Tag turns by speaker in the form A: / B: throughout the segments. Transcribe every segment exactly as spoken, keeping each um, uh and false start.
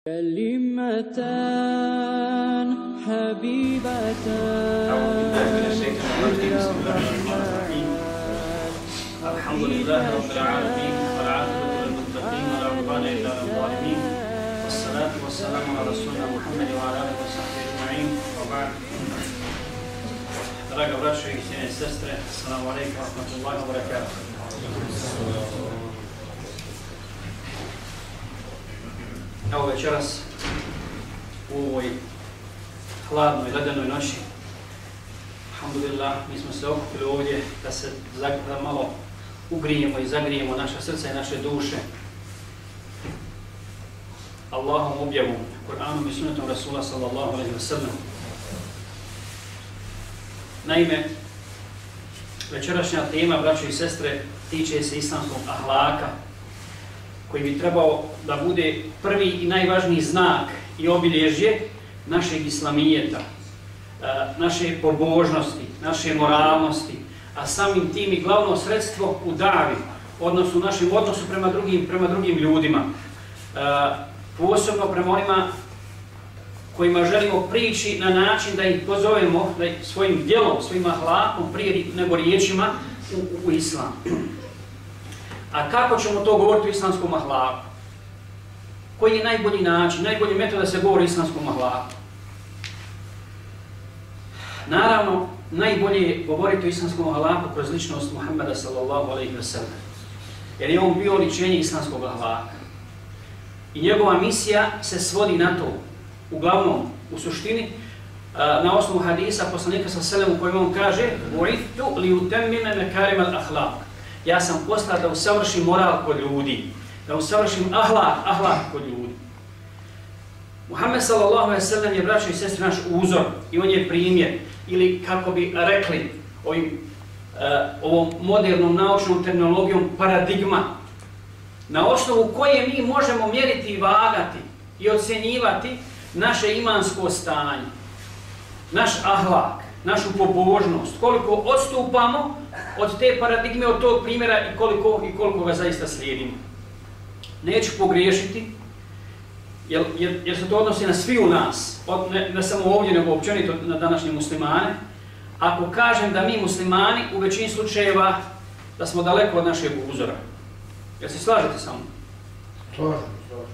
A: كلمتان حبيبتان
B: الحمد لله رب العالمين والعاقبة للمتقين ولا عدوان إلا على الظالمين والصلاة والسلام على رسولنا محمد وعلى آله وصحبه أجمعين وبعد. Draga braćo i cijene sestre, assalamu alaikum wa rahmatullahi wa barakatuh. Evo večeras u ovoj hladnoj, ledenoj noći, alhamdulillah, mi smo se okupili ovdje da se da malo ugrijemo i zagrijemo naša srca i naše duše Allahom objavom, Kur'anom i sunnetom Rasula sallallahu alaihi wa sallam. Naime, večerašnja tema, braćo i sestre, tiče se islamskog ahlaka, koji bi trebao da bude prvi i najvažniji znak i obilježje našeg islamijeta, naše pobožnosti, naše moralnosti, a samim tim i glavno sredstvo u davi, odnosu našem odnosu prema drugim, prema drugim ljudima, posebno prema onima kojima želimo prići na način da ih pozovemo da ih svojim djelom, svojim ahlakom prije nego riječima u, u islam. A kako ćemo to govoriti o islamskom ahlaku? Koji je najbolji način, najbolji metod da se govori o islamskom ahlaku? Naravno, najbolje je govoriti o islamskom ahlaku kroz ličnost Muhammeda sallallahu alaihi wa sallam. Jer je on bio oličenje islamskog ahlaka. I njegova misija se svodi na to. Uglavnom, u suštini, na osnovu hadisa poslanika sallallahu alaihi wa sallam u kojem on kaže "Bu'ithtu li utemmime mekarim al-ahlak". Ja sam poslao da usavršim moral kod ljudi, da usavršim ahlak, ahlak kod ljudi. Muhammed sallallahu alejhi ve sellem je, braćo i sestre, naš uzor i on je primjer, ili kako bi rekli ovim, uh, ovom modernom naučnom terminologijom paradigma, na osnovu koje mi možemo mjeriti i vagati i ocjenjivati naše imansko stanje, naš ahlak, našu pobožnost, koliko odstupamo od te paradigme, od tog primjera i koliko, i koliko ga zaista slijedimo. Neću pogriješiti, jer, jer, jer se to odnosi na svi u nas, od, ne, ne samo ovdje, nego općenito na današnje muslimane. Ako kažem da mi muslimani u većini slučajeva da smo daleko od našeg uzora. Jel se slažete sa mnom?
C: Slažem, slažem.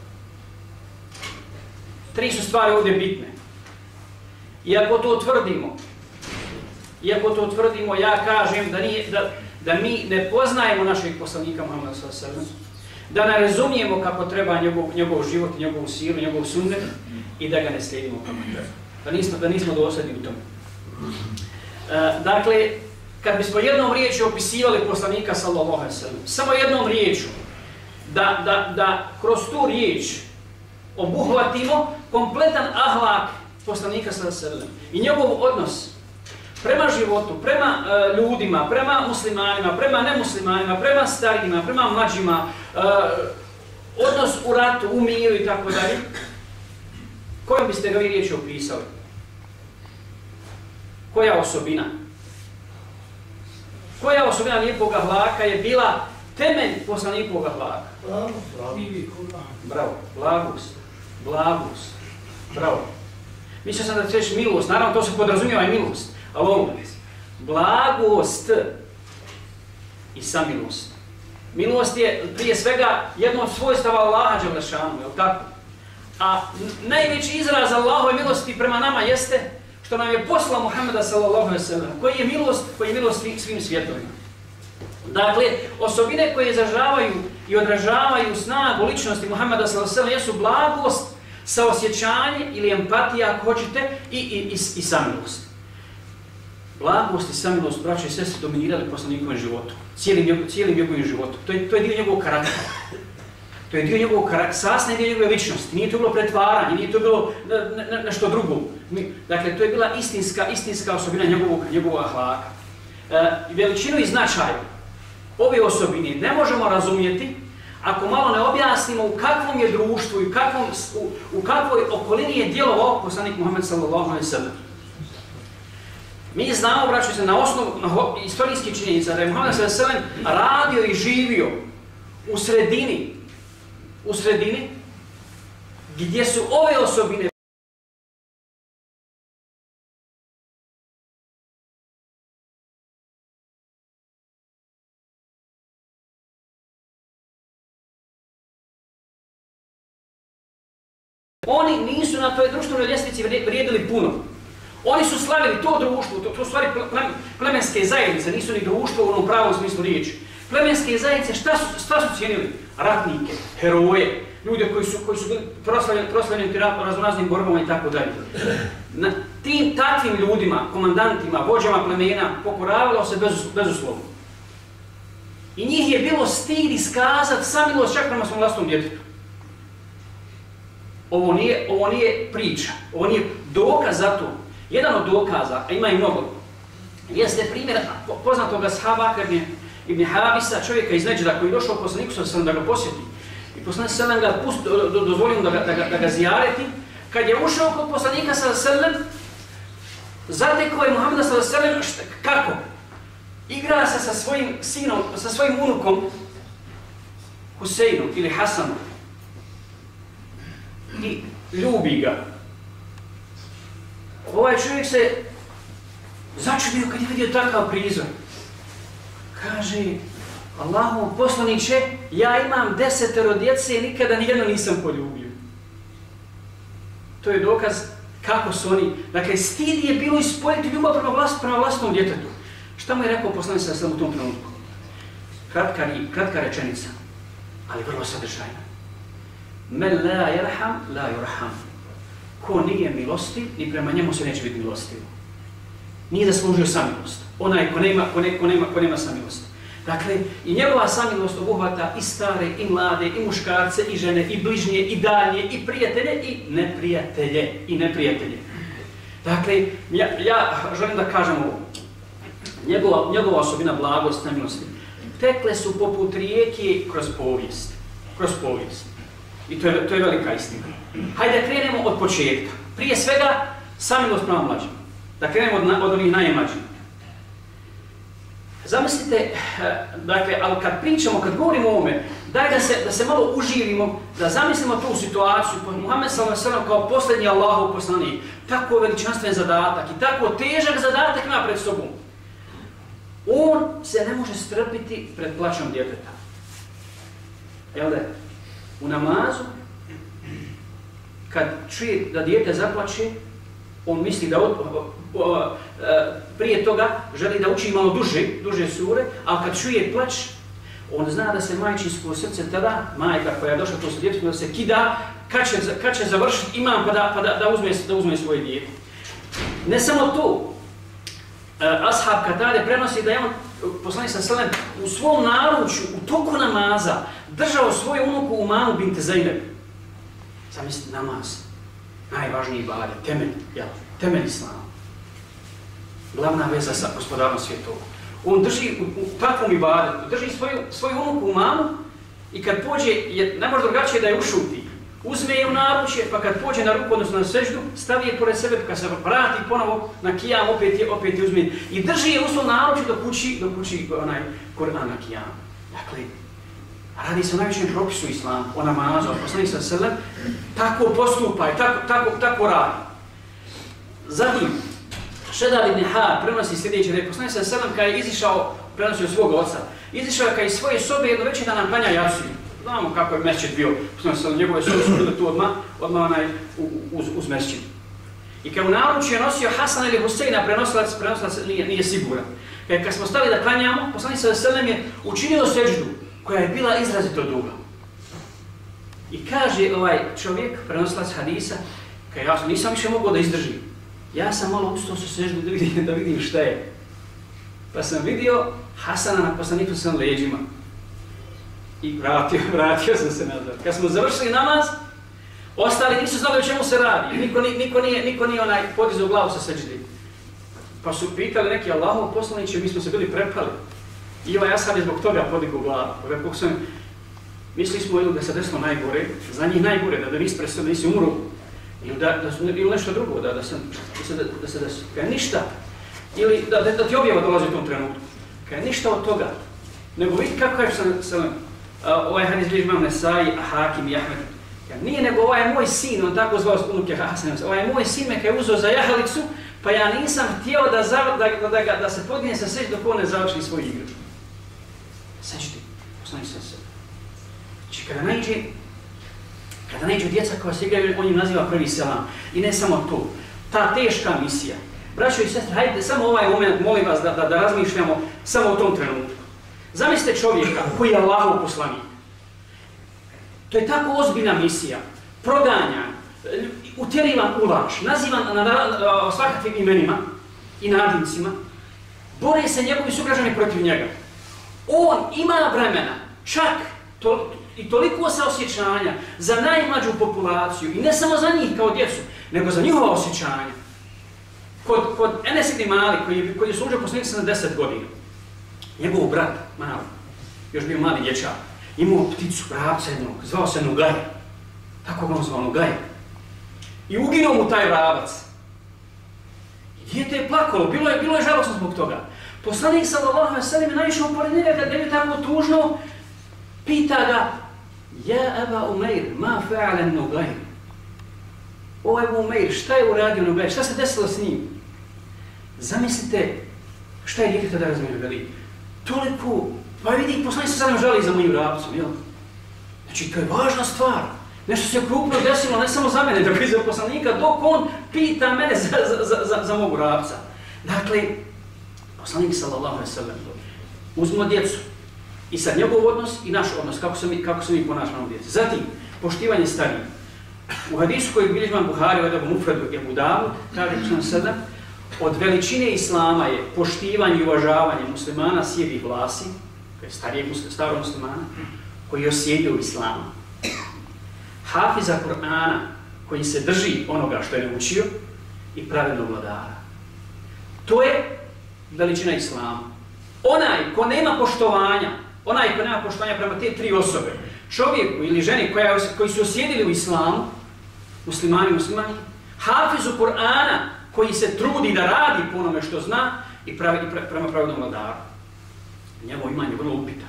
B: Tri su stvari ovdje bitne. Iako to tvrdimo, Iako to tvrdimo, ja kažem da, nije, da, da mi ne poznajemo našeg poslanika Muhammeda sallallahu alejhi ve sellem, da ne razumijemo kako treba njegov, njegov život, njegovu silu, njegov sunnet i da ga ne slijedimo kako treba. Da nismo, da nismo dosljedni u tome. E, dakle, kad bismo jednom riječju opisivali poslanika sallallahu alejhi ve sellem, samo jednom riječju, da, da, da kroz tu riječ obuhvatimo kompletan ahlak poslanika sallallahu alejhi ve sellem i njegov odnos prema životu, prema uh, ljudima, prema muslimanima, prema nemuslimanima, prema starijima, prema mlađima, uh, odnos u ratu, u miru i tako dalje, kojom biste ga vi riječi opisali? Koja osobina? Koja osobina lijepog ahlaka je bila temelj poslanikovog ahlaka?
C: Bravo, bravo.
B: Bravo, blagost, blagost, bravo. Mislio sam da ćeš milost, naravno to se podrazumijeva i milost. Ali ovo, blagost i samilost. Milost je prije svega jedno od svojstava Allaha dželešanu, je li tako? A najveći izraz Allahove milosti prema nama jeste što nam je poslao Muhammeda sallallahu alejhi ve sellem, koji je milost, koji je milost svim svjetovima. Dakle, osobine koje izražavaju i odražavaju snagu ličnosti Muhammeda sallallahu alejhi ve sellem jesu blagost, saosjećanje ili empatija, ako hoćete, i, i, i, i samilost. Blagost i samilost, braćo i sestre, dominirali poslanikovim životu, cijelim, njegov, cijelim njegovim životom. To je, to je dio njegovog karaktera. To je dio njegovog karaktera, sasvim dio njegove ličnosti. Nije to bilo pretvaranje, nije to bilo nešto drugo. Dakle, to je bila istinska, istinska osobina njegovog, njegovog ahlaka. E, veličinu i značaj ove osobine ne možemo razumjeti ako malo ne objasnimo u kakvom je društvu i kakvom, u, u kakvoj okolini je djelovao poslanik Muhammed sallallahu alejhi ve sellem. Mi znamo, braćo se, na osnovu istorijskih činjenica da je Muhammed sallallahu alejhi ve sellem radio i živio u sredini, u sredini gdje su ove osobine oni nisu na toj društvenoj ljestvici vrijedili puno. Oni su slavili to društvo, to, to stvari plemenske zajednice, nisu ni društvo u onom pravom smislu riječi. Plemenske zajednice šta su, šta su cijenili? Ratnike, heroje, ljude koji su, koji su bili proslavljeni, proslavljeni u raznoraznim borbama i tako dalje. Na tim takvim ljudima, komandantima, vođama plemena, pokoravalo se bez, bezuslovno. I njih je bilo stid iskazati samilost čak prema svom vlastnom djetetu. Ovo nije, ovo nije priča, ovo nije dokaz za to. Jedan od dokaza, a ima i mnogo, jeste primjer poznatog ashaba ibn, ibn Habisa, čovjeka iz Neđda koji je došao poslaniku sallallahu alejhi ve sellem da ga posjeti. I poslanik sallallahu alejhi ve sellem ga do, dozvolio da ga, da, ga, da ga zijareti. Kad je ušao kod poslanika sallallahu alejhi ve sellem, zatekao je Muhameda sallallahu alejhi ve sellem kako? Igra se sa svojim sinom, sa svojim unukom Huseinom ili Hasanom. I ljubi ga. Ovaj čovjek se začudio kad je vidio takav prizor. Kaže, Allahov poslaniče, ja imam desetero djece i nikada nijedno nisam poljubio. To je dokaz kako su oni, dakle, stid je bilo ispoljiti ljubav prema, vlast, prema vlastnom djetetu. Šta mu je rekao poslanik sallallahu alejhi ve sellem u tom trenutku? Kratka, kratka rečenica, ali vrlo sadržajna. Men la yerham, la yurham. Ko nije milostiv, ni prema njemu se neće biti milostiv. Nije zaslužio samilost. Onaj ko nema, ko ne, ko nema, ko nema samilost. Dakle, i njegova samilost obuhvata i stare, i mlade, i muškarce, i žene, i bližnje, i dalje, i prijatelje, i neprijatelje. I neprijatelje. Dakle, ja, ja želim da kažem ovo. Njegova, njegova osobina blagost, samilosti, tekle su poput rijeke kroz povijest. Kroz povijest. I to je, to je velika istina. Hajde da krenemo od početka. Prije svega, samilost prema mlađima. Da krenemo od, od onih najmlađih. Zamislite, dakle, ali kad pričamo, kad govorimo o ovome, daj da se, da se malo uživimo, da zamislimo tu situaciju, Muhammed sallallahu alejhi ve sellem kao posljednji Allahov poslanik, tako veličanstven zadatak i tako težak zadatak ima pred sobom. On se ne može strpiti pred plaćom djeteta. Jel da? U namazu, kad čuje da dijete zaplače, on misli da od, o, o, o, prije toga želi da uči malo duže, duže sure, ali kad čuje plać, on zna da se majčinsko srce tada, majka koja je došla to sa djetetom, da se kida, kad će, kad će završiti imam pa da, pa da, da, uzme, da uzme svoje dijete. Ne samo to, ashab Katade prenosi da je on, poslanik sallallahu alejhi ve sellem, u svom naručju, u toku namaza, držao svoju unuku Umamu bint Zejneb. Zamislite, namaz, najvažniji ibadet, temelj, jel, temelj islama. Glavna veza sa gospodarom svjetova. On drži u, u takvom ibadetu, drži svoju, svoju unuku Umamu i kad pođe, je, ne može drugačije da je ušuti. Uzme je u naručje, pa kad pođe na ruku, odnosno na seždu, stavi je pored sebe, pa kad se vrati ponovo na kijam, opet je, opet je uzme. I drži je u svom naručju dok uči, dok uči onaj Kur'an na kijam. Dakle, radi se o najvećem propisu islama, o namazu, o poslanik sallallahu alejhi ve sellem, tako postupa i tako, tako, tako radi. Zatim, Šedad ibn Har prenosi sljedeće, da je poslanik sallallahu alejhi ve sellem kada je izišao, prenosio svoga oca, izišao je kada iz svoje sobe jedno večer da nam klanja jaciju. Znamo kako je mesčid bio, poslanik njegove sobe su bile tu odmah, odmah onaj uz, uz mesčid. I kad u naručju je nosio Hasan ili Huseina, prenosilac, prenosilac nije, nije siguran. Kad, kad smo stali da klanjamo, poslanik sallallahu alejhi ve sellem je učinio seždu koja je bila izrazito duga. I kaže ovaj čovjek, prenosilac hadisa, kad ja nisam više mogao da izdržim. Ja sam malo ustao sa seždu da vidim, da vidim šta je. Pa sam vidio Hasana na poslaniku sa leđima. I vratio, vratio sam se nazad. Kad smo završili namaz, ostali nisu znali o čemu se radi. Niko, niko nije, niko nije onaj podizao glavu sa sežde. Pa su pitali neki Allahov poslaniče, mi smo se bili prepali. I ovaj ashab je zbog toga podigao glavu. Rekao sam, mislili smo ili da se desilo najgore, za njih najgore, da, da nisi presao, da nisi umru. Ili, da, da, ili nešto drugo, da, da, sam, da se, da, da se desi. Kaj ništa. Ili da, da, da ti objava dolazi u tom trenutku. Kaj ništa od toga. Nego vidi kako je sam, sam uh, ovaj hadis bliž imam Nesai, Hakim i Ahmed. Nije nego ovaj moj sin, on tako zvao unuke Hasan, ovaj moj sin me je uzeo za jahalicu, pa ja nisam htio da, za, da, da, da, da se podvije sa seždu dok on ne završi svoju igru. Seždi, poslanik sam se. Znači kada naiđe, kada naiđu djeca koja se igraju, on im naziva prvi selam. I ne samo to, ta teška misija. Braćo i sestre, hajde samo ovaj moment, molim vas da, da, da razmišljamo samo u tom trenutku. Zamislite čovjeka koji je Allahov poslanik. To je tako ozbiljna misija, proganja, utjerivan u laž, nazivan na, na, na svakakvim imenima i nadimcima, bore se njegovi sugrađani protiv njega. On ima vremena, čak to, i toliko saosjećanja za najmlađu populaciju, i ne samo za njih kao djecu, nego za njihova osjećanja. Kod, kod Enes ibn Malik, koji, koji je služio poslanik sedamdeset godina, njegov brat, mali, još bio mali dječak, imao pticu, vrapca jednog, zvao se Nugaj. Tako ga on zvao, Nugaj. I uginuo mu taj vrabac. I dijete je plakalo, bilo je, bilo je žalosno zbog toga. Poslanik sallallahu alejhi ve sellem je naišao pored njega kad je tako tužno, pita ga: Ja Aba Umeir, ma fa'ala Nugaj? O Ebu Umeir, šta je uradio Nugaj? Šta se desilo s njim? Zamislite šta je dijete tada razmišljali. Toliko, pa vidi, poslanik se sad nam žali za mojim vrapcom, jel? Znači, to je važna stvar. Nešto se krupno desilo, ne samo za mene, da i za poslanika, dok on pita mene za, za, za, za mog vrapca. Dakle, poslanik sallallahu alejhi ve sellem, uzmimo djecu i sad njegov odnos i naš odnos, kako se mi, kako se mi ponašamo djeci. Zatim, poštivanje starijih. U hadisu koji bilježi imam Buhari, u Edebu Mufredu i Ebu Davud, kaže poslanik sallallahu alejhi ve sellem, od veličine islama je poštivanje i uvažavanje muslimana sjedih vlasi, koji je starijeg starog muslimana, koji je osjedio islamu. Hafiza Kur'ana, koji se drži onoga što je naučio, i pravednog vladara. To je veličina islama. Onaj ko nema poštovanja, onaj ko nema poštovanja prema te tri osobe, čovjeku ili ženi koja, koji su osjedili u islamu, muslimani, muslimani, hafizu Kur'ana, koji se trudi da radi po onome što zna i, pravi, i pre, prema pravednom vladaru. Njegovo imanje je vrlo upita.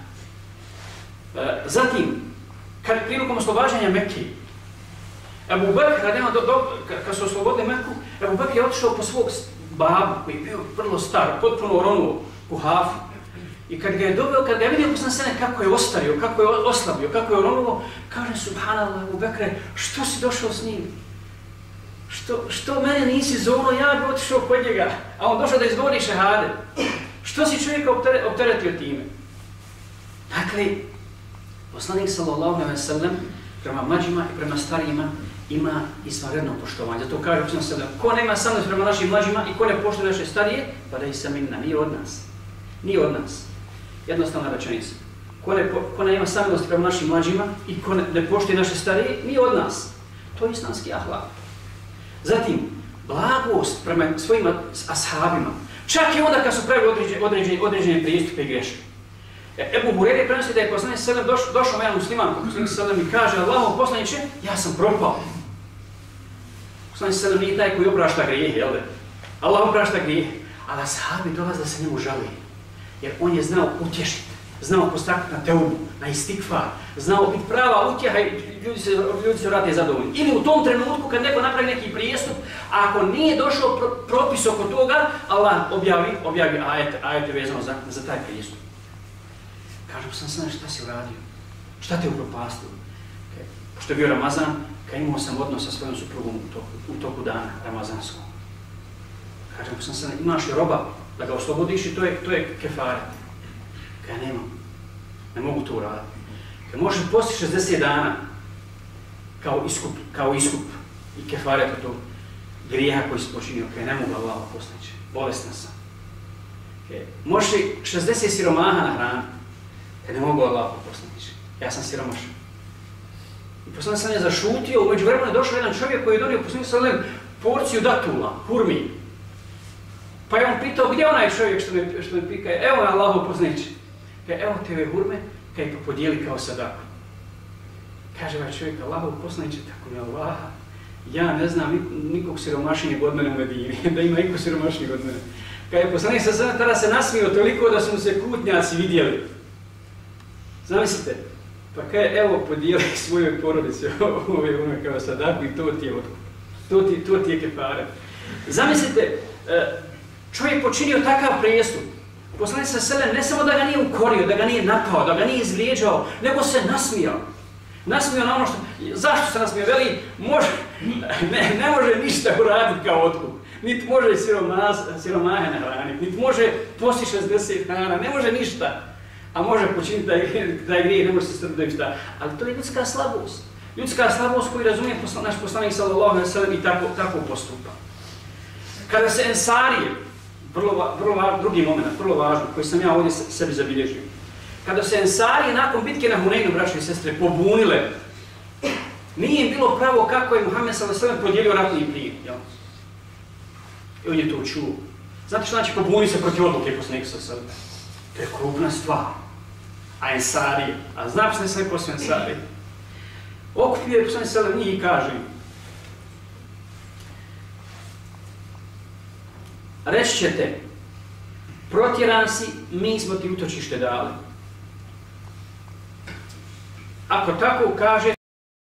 B: E, zatim, kad prilikom oslobađanja Mekke, Ebu Bekr, kad su oslobodili Mekku, Ebu Bekr je otišao po svog babu, koji je bio vrlo star, potpuno oronuo u Hafu. I kad ga je dobio, kad ga je vidio poslanik sallallahu alejhi ve sellem kako je ostario, kako je oslabio, kako je oronuo, kaže: Subhanallah, Ebu Bekre, što si došao s njim? Što, što mene nisi zovno, ja bi otišao kod njega, a on došao da izgovori šehade. Što si čovjeka opteretio time? Dakle, poslanik sallallahu alejhi ve sellem prema mlađima i prema starijima ima izvanredno poštovanje. Zato kaže poslanik sallallahu alejhi ve sellem, ko nema samnost prema našim mlađima i ko ne poštuje naše starije, pa da i sam minna, nije od nas. Nije od nas. Jednostavna rečenica. Ko ne, ko ne ima samnost prema našim mlađima i ko ne, ne poštuje naše starije, nije od nas. To je islamski ahlak. Zatim, blagost prema svojim ashabima. Čak i onda kad su pravili određene, određene, određene prijestupe i greške. Ebu Hureyre prenosi da je poslanik sallallahu alejhi ve sellem došao jedan musliman, poslanik sallallahu alejhi ve sellem i kaže: Allahov poslaniče, ja sam propao. Poslanik sallallahu alejhi ve sellem nije taj koji oprašta grijehe, jel da? Allah oprašta grijehe, ali ashabi dolaze da se njemu žali. Jer on je znao utješiti, znao postaknuti na teubu, na istikfar, znao biti prava utjeha i ljudi se, ljudi se vrate zadovoljni. Ili u tom trenutku kad neko napravi neki prijestup, ako nije došao pro, propis oko toga, Allah objavi, objavi ajet, ajet je vezano za, za taj prijestup. Kaže sam sam šta si uradio, šta te upropastilo? Okay. Pošto je bio Ramazan, kad imao sam odnos sa svojom suprugom u toku, u toku dana ramazanskog. Kaže sam sam, imaš li roba da ga oslobodiš i to je, to je kefaret. Kaj ja nemam, ne mogu to uraditi. Kaj možeš posti šezdeset dana kao iskup, kao iskup i kefaret od tog grijeha koji si počinio, kaj ne mogu Allah postići, bolesna sam. Kaj možeš šezdeset siromaha na hranu, kaj ne mogu Allah postići, ja sam siromašan. I poslanik sam je zašutio, umeđu vremenu je došao jedan čovjek koji je donio poslanik sallallahu alejhi ve sellem porciju datula, hurmi. Pa je on pitao, gdje je onaj čovjek što me, što me pika? Evo je Allahov poslaniče. Kaj, evo te ove hurme, kaj pa podijeli kao sadaku. Kaže ovaj čovjek, Allahov poslaniče, tako mi Allaha, ja ne znam nikog siromašnijeg od mene u Medini, da ima niko siromašnijeg od mene. Kaj je poslanik sa sada tada se nasmio toliko da su mu se kutnjaci vidjeli. Zamislite, Pa kaj, evo, podijeli svojoj porodici ove ume kao sadaku i to ti je otkup. To ti, to ti je kefara. Zamislite, čovjek počinio takav prijestup. Poslanik sallallahu alejhi ve sellem ne samo da ga nije ukorio, da ga nije napao, da ga nije izvrijeđao, nego se nasmijao. Nasmijao na ono što... Zašto se nasmijao? Veli, može, ne, ne može ništa uraditi kao otkup. Niti može siromahe nahraniti, niti može postići šezdeset hrana, ne može ništa. A može počiniti taj grijeh, ne može se strpiti šta. Ali to je ljudska slabost. Ljudska slabost koju razumije naš poslanik sallallahu alejhi ve sellem i tako, tako postupa. Kada se ensarije, vrlo, vrlo drugi moment, vrlo važno, koji sam ja ovdje sebi zabilježio. Kada se ensarije nakon bitke na Huneinu, braće i sestre, pobunile, nije im bilo pravo kako je Muhammed sallallahu alejhi ve sellem podijelio ratni plijen. I on je to čuo. Znate što znači pobuni se protiv odluke poslanika sallallahu alejhi ve sellem? To je krupna stvar. A ensarije, a znam se sve ko su ensarije. Okupio poslanik sallallahu alejhi ve sellem njih i kaže: reći ćete, protjeran si, mi smo ti utočište dali. Ako tako kaže,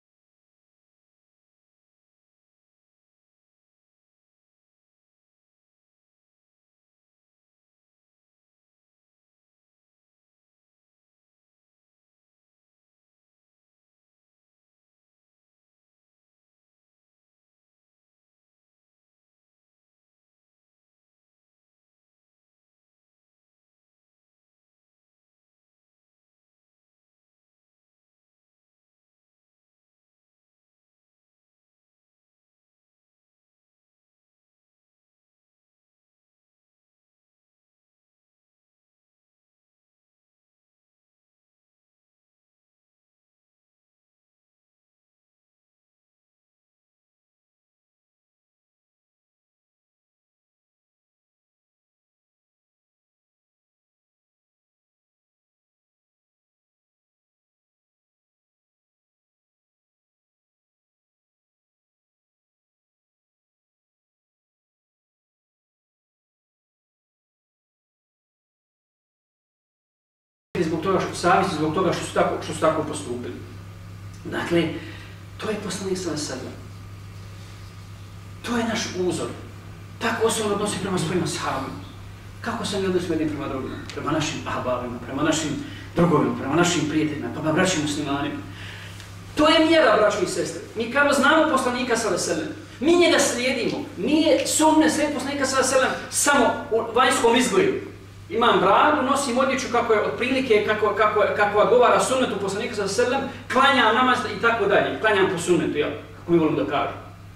B: zbog toga što savjesti, zbog toga što su tako, što su tako postupili. Dakle, to je poslanik sallallahu alejhi ve sellem. To je naš uzor. Tako se on odnosi prema svojim ashabima. Kako se mi odnosimo jedni prema drugima? Prema našim ahbabima, prema našim drugovima, prema našim prijateljima, prema braćim muslimanima. To je mjera, braćo i sestre. Mi kada znamo poslanika sallallahu alejhi ve sellem, mi njega slijedimo. Nije sumnje slijed poslanika sallallahu alejhi ve sellem samo u vanjskom izgledu. Imam bradu, nosim odjeću kako je otprilike, kako, kako, kako odgovara sunnetu poslanika sallallahu alejhi ve sellem, klanjam namaz i tako dalje. Klanjam po sunnetu, jel? Kako mi volim da kažem.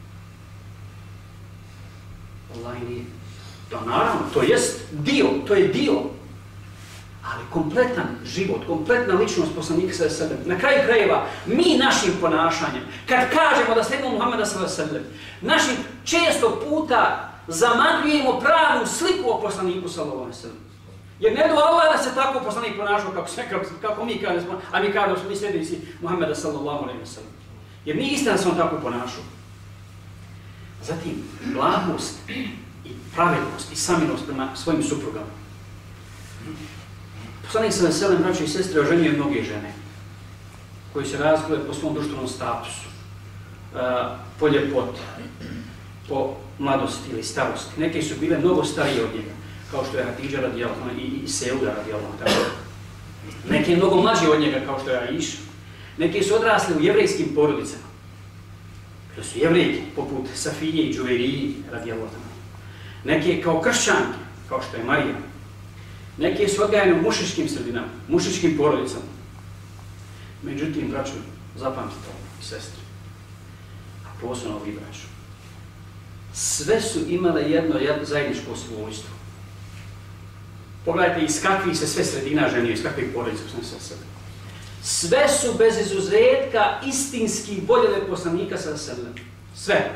B: Allah nije. To naravno, to jest dio, to je dio. Ali kompletan život, kompletna ličnost poslanika sallallahu alejhi ve sellem. Na kraju krajeva, mi našim ponašanjem, kad kažemo da slijedimo Muhameda sallallahu alejhi ve sellem, našim često puta zamagljujemo pravu sliku o poslaniku sallallahu alejhi ve sellem. Jer ne do Allah da se tako poslanik ponašao kako, kako, kako mi kažemo, a mi kažemo smo mi sljednici Muhameda sallallahu alejhi ve sellem. Jer nije istina da se on tako ponašao. Zatim, blagost i pravednost i samilost prema svojim suprugama. Poslanik sallallahu alejhi ve sellem, braćo i sestre, oženio je mnoge žene koji se razgledaju po svom društvenom statusu, po ljepoti, po mladosti ili starosti. Neke su bile mnogo starije od njega, kao što je Hatidža radijallahu anha i Seuda radijallahu anha. Neke mnogo mlađe od njega, kao što je Aisha. Neke su odrasle u jevrejskim porodicama. To su jevrejke, poput Safije i Džuverije radijallahu anha. Neke kao kršćanke, kao što je Marija. Neke su odgajane u mušičkim sredinama, mušičkim porodicama. Međutim, braćo, zapamtite ovo, sestre, a posebno vi, braćo, sve su imale jedno, jedno zajedničko svojstvo. Pogledajte iz kakvih se sve sredina ženio, iz kakvih porodica sam se sebe. Sve su bez izuzetka istinski voljele poslanika sa sebe. Sve.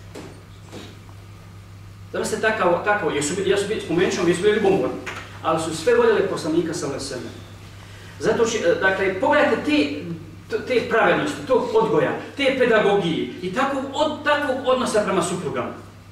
B: Zato ste takav, takav, jesu, jesu, spomenut ćemo, jesu bili ljubomorni, ali su sve voljele poslanika sa sebe. Zato će, dakle, pogledajte te, te pravednosti, tog odgoja, te pedagogije i takvog, od, takvog odnosa prema suprugama.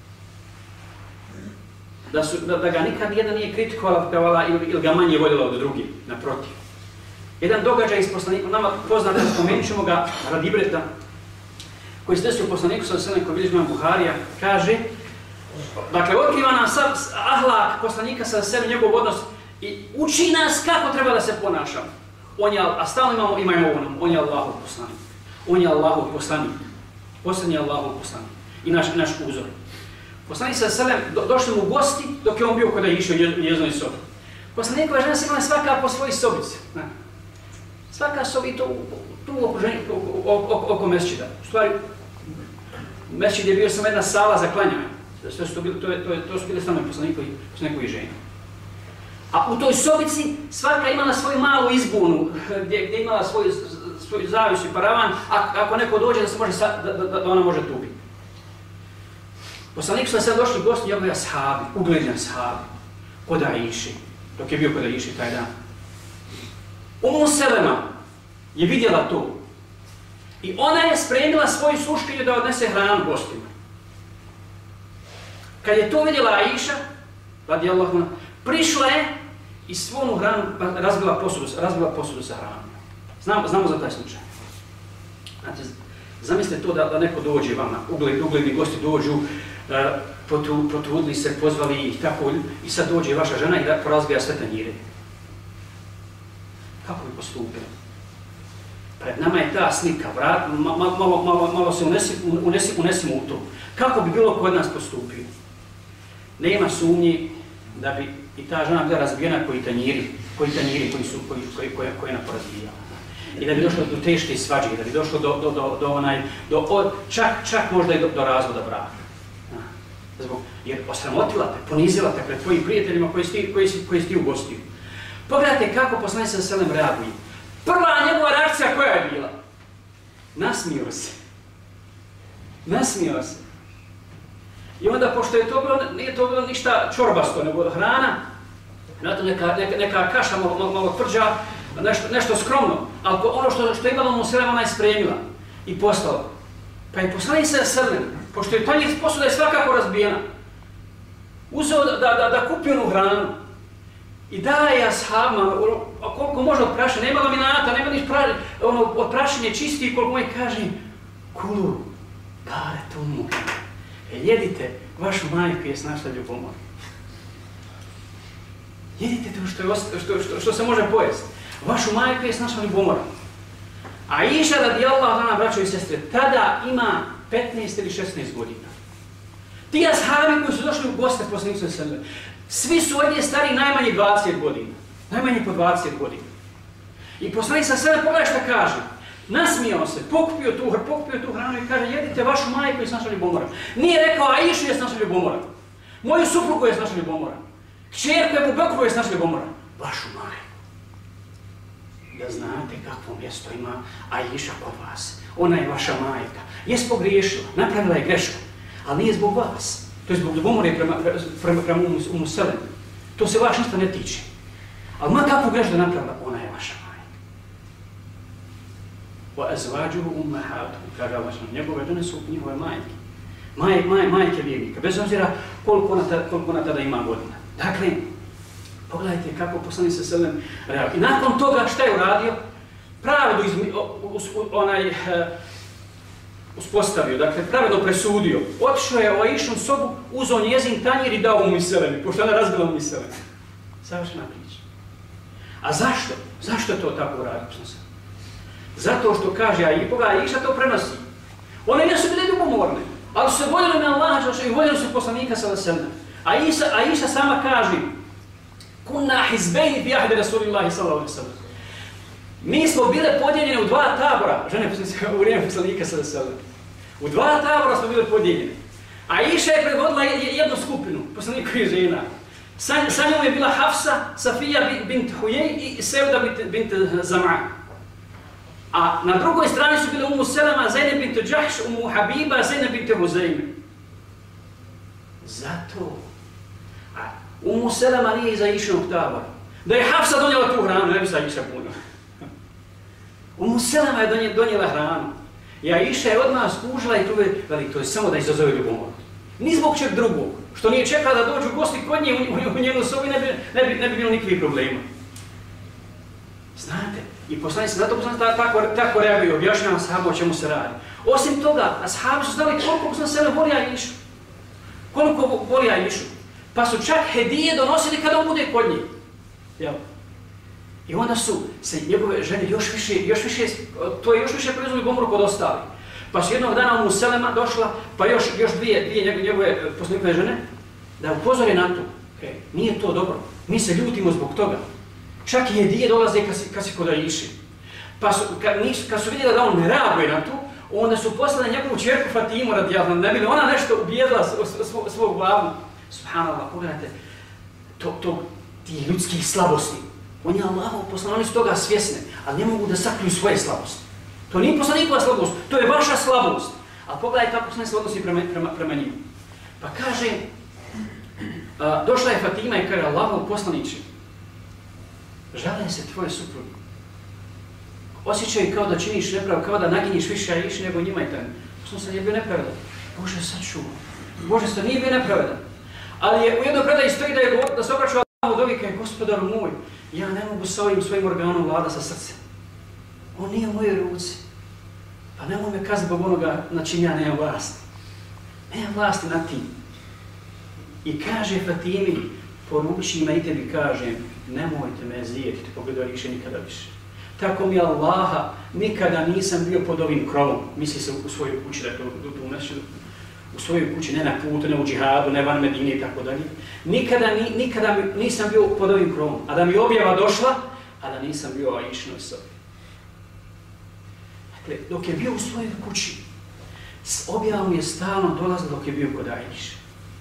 B: Da, su, da, da ga nikad nijedna nije kritikovala ili, ili ga manje voljela od drugih, naprotiv. jedan događaj iz poslanika, nama poznat, spomenut ćemo ga radi ibreta, koji se desio u poslaniku sa selem koji bilježi imam Buharija, kaže, dakle, otkriva nam sav ahlak poslanika sa selem, njegov odnos i uči nas kako treba da se ponašamo. On je, a stalno imamo, imamo ovo nam, on je Allahov poslanik. On je Allahov poslanik. Posljednji Allahov poslanik. I naš, naš uzor. Poslanik sa selem do, došli mu u gosti dok je on bio kada je išao u njeznoj sobi. Poslanikova žena se imala svaka po svojoj sobici. Svaka sobi to tu oko, oko, oko mesčida. U stvari, mesčid je bio samo jedna sala za klanjanje. To su, bili, to, je, to, je, to su bile stanovi poslanikovi, poslanikovi ženi. A u toj sobici svaka imala svoju malu izbunu, gdje, gdje imala svoj, svoj zavis i paravan, a ako neko dođe da, se može, da, da, da ona može tu biti. Poslanik su sad došli gosti njegovi ashabi, ugledni ashabi, kod Aiši, dok je bio kod Aiši taj dan. Umu Selema je vidjela to i ona je spremila svoju sluškinju da odnese hranu gostima. Kad je to vidjela Aiša, radijallahu anha, prišla je i svonu hranu razbila posudu, razbila posudu sa hranom. Znamo, znamo za taj slučaj. Znate, zamislite to da, da neko dođe vama, ugled, ugledni gosti dođu, Uh, protu, protrudili se, pozvali ih tako i sad dođe vaša žena i da porazbija sve tanjire. Kako bi postupili? Pred nama je ta slika, vrat, ma, ma, malo, malo, malo se unesi, unesi, unesimo u to. Kako bi bilo kod nas postupio? Nema sumnji da bi i ta žena bila razbijena koji tanjiri, koji tanjiri koji su, koji, koji, koji, koji je naporazbijala. I da bi došlo do teške svađe, da bi došlo do, do, do, do onaj, do, od, čak, čak možda i do, do razvoda braka. Zbog, jer osramotila te, ponizila te pred tvojim prijateljima koji si, koji si, koji si ti ugostio. Pogledajte kako poslanik sa selem reaguje. Prva njegova reakcija koja je bila? Nasmio se. Nasmio se. I onda, pošto je to bilo, nije to bilo ništa čorbasto, nego hrana, neka, neka, neka kaša malo, malo, malo tvrđa, nešto, nešto skromno, ali ono što, što je imala Umu Selema, ona je spremila i poslala. Pa je poslanik sa selem, pošto je tanjir posuda je svakako razbijena, uzeo da, da, da kupi onu hranu i daje ashabima, koliko može od prašine, nema laminata, nema niš pra, ono, od prašine čisti, koliko moj kaže, kulu, bare tomu, e, jedite vašu majku je snašla ljubomor. Jedite to što, je, što, što, što se može pojesti. Vašu majku je snašla ljubomor. A Aiša radijallahu anha, braćo i sestre, tada ima petnaest ili šesnaest godina. Ti ashabi koji su došli u goste poslanika sallallahu alejhi ve sellem, svi su od nje stari najmanje dvadeset godina. Najmanje po dvadeset godina. I poslanik sallallahu alejhi ve sellem pogledaj šta kaže. Nasmijao se, pokupio tu, pokupio tu hranu i kaže jedite vašu majku je snašla ljubomora. Nije rekao Aišu je snašla ljubomora. Moju suprugu je snašla ljubomora. Kćerku je Bekru je snašla ljubomora. Vašu majku. Da znate kakvo mjesto ima Aiša kod vas. Ona je vaša majka. Jes pogriješila, napravila je grešku, ali nije zbog vas. To je zbog ljubomore prema, prema, prema Umu Selem. To se vaš ništa ne tiče. Ali ma kakvu grešku napravila, ona je vaša majka. Wa azvađuhu ummahatuhum, kaže Allah, njegove žene su njihove majke. Maj, maj, majke vjernika, bez obzira koliko ona, ta, koliko ona tada ima godina. Dakle, pogledajte kako poslanik sa selem reaguje. I nakon toga šta je uradio? Pravdu izmi, us, onaj, uh, uspostavio, dakle, pravedno presudio. Otišao je u Aišinu sobu, uzeo njezin tanjir i dao Umu Selemi, pošto ona razbila Umu Selemi. Savršena priča. A zašto? Zašto je to tako uradio? Zato što kaže, a i pogledaj, Aiša to prenosi. One nisu bile ljubomorne, ali su se voljeli na Allaha i voljeli su poslanika sallallahu alejhi ve sellem. A Aiša, Aiša sama kaže, kunna hizbejni fi ahdi Rasulillahi sallallahu alejhi ve sellem. Mi smo bile podijeljene u dva tabora, žene u vrijeme poslanika sallallahu alejhi ve sellem. U dva tabora smo bile podijeljene. A Aiša je predvodila jednu skupinu poslanikovih žena. Sa, sa njom je bila Hafsa, Safija bint Huyej i Sevda bint, bint Zam'a. A na drugoj strani su bile Umu Selema, Zainab bint Džahš, Umu Habiba, Zainab bint Huzejme. Zato, a Umu Selema nije iz Aišinog tabora. Da je Hafsa donijela tu hranu, ne bi se Aiša puno. Umu Selema je donijela hranu. I Aiša je odmah skužila i to je, veli, to je samo da izazove ljubomor. Ni zbog čeg drugog, što nije čekala da dođu gosti kod nje u, u, u njenu sobi, ne bi, ne bi, ne bi bilo nikakvih problema. Znate, I poslanik se zato poslanik tako, tako reaguje i objašnjava ashabu o čemu se radi. Osim toga, ashabi su znali koliko poslanik sebe voli Aishu. Koliko voli Aishu. Pa su čak hedije donosili kada on bude kod njih. Jel? I onda su se njegove žene još više, još više, to je još više proizvoli gomru kod ostali. Pa su jednog dana Umu Selema došla, pa još, još dvije, dvije njegove poslanikove žene, da upozore na to. Okay. Nije to dobro. Mi se ljutimo zbog toga. Čak i hedije dolaze kad si, kad si kod Aiši. Pa su, kad, nisu, kad su vidjeli da on ne reaguje na to, onda su poslali njegovu čerku Fatimu radijalno, ne bi li ona nešto ubijedila svog, svog glavu. Subhanallah, pogledajte, to, to, ti ljudskih slabosti. On je Allahov poslanik, oni su toga svjesni, ali ne mogu da sakriju svoje slabosti. To nije poslanikova slabost, to je vaša slabost. Ali pogledajte kako poslanik se odnosi prema, prema, prema njima. Pa kaže, a, došla je Fatima i kaže, Allahov poslaniče, žele se tvoje supruge. Osjećaju kao da činiš nepravdu, kao da naginjiš više Aiši nego njima i tamo. Poslanik se nije bio nepravedan. Bože, sačuva. Bože, sad nije bio nepravedan. Ali je u jednoj predaji stoji da, je, da se obraćao Allahu dovi kaže, gospodaru moj, ja ne mogu sa ovim svojim organom vlada sa srcem. On nije u mojoj ruci. Pa nemoj me kazi zbog onoga na čim ja nemam vlasti. Nemam vlasti nad tim. I kaže Fatimi, poruči ima i tebi kažem, nemojte me zijetiti, pogledaj više nikada više. Tako mi Allaha, nikada nisam bio pod ovim krovom, misli se u svojoj kući, dakle u tu mešću, u svojoj kući, ne na putu, ne u džihadu, ne van Medine i tako dalje. Nikada, ni, nikada nisam bio pod ovim krovom, a da mi objava došla, a da nisam bio u Aišinoj sobi. Dakle, dok je bio u svojoj kući, s objavom je stalno dolazio dok je bio kod Aiše.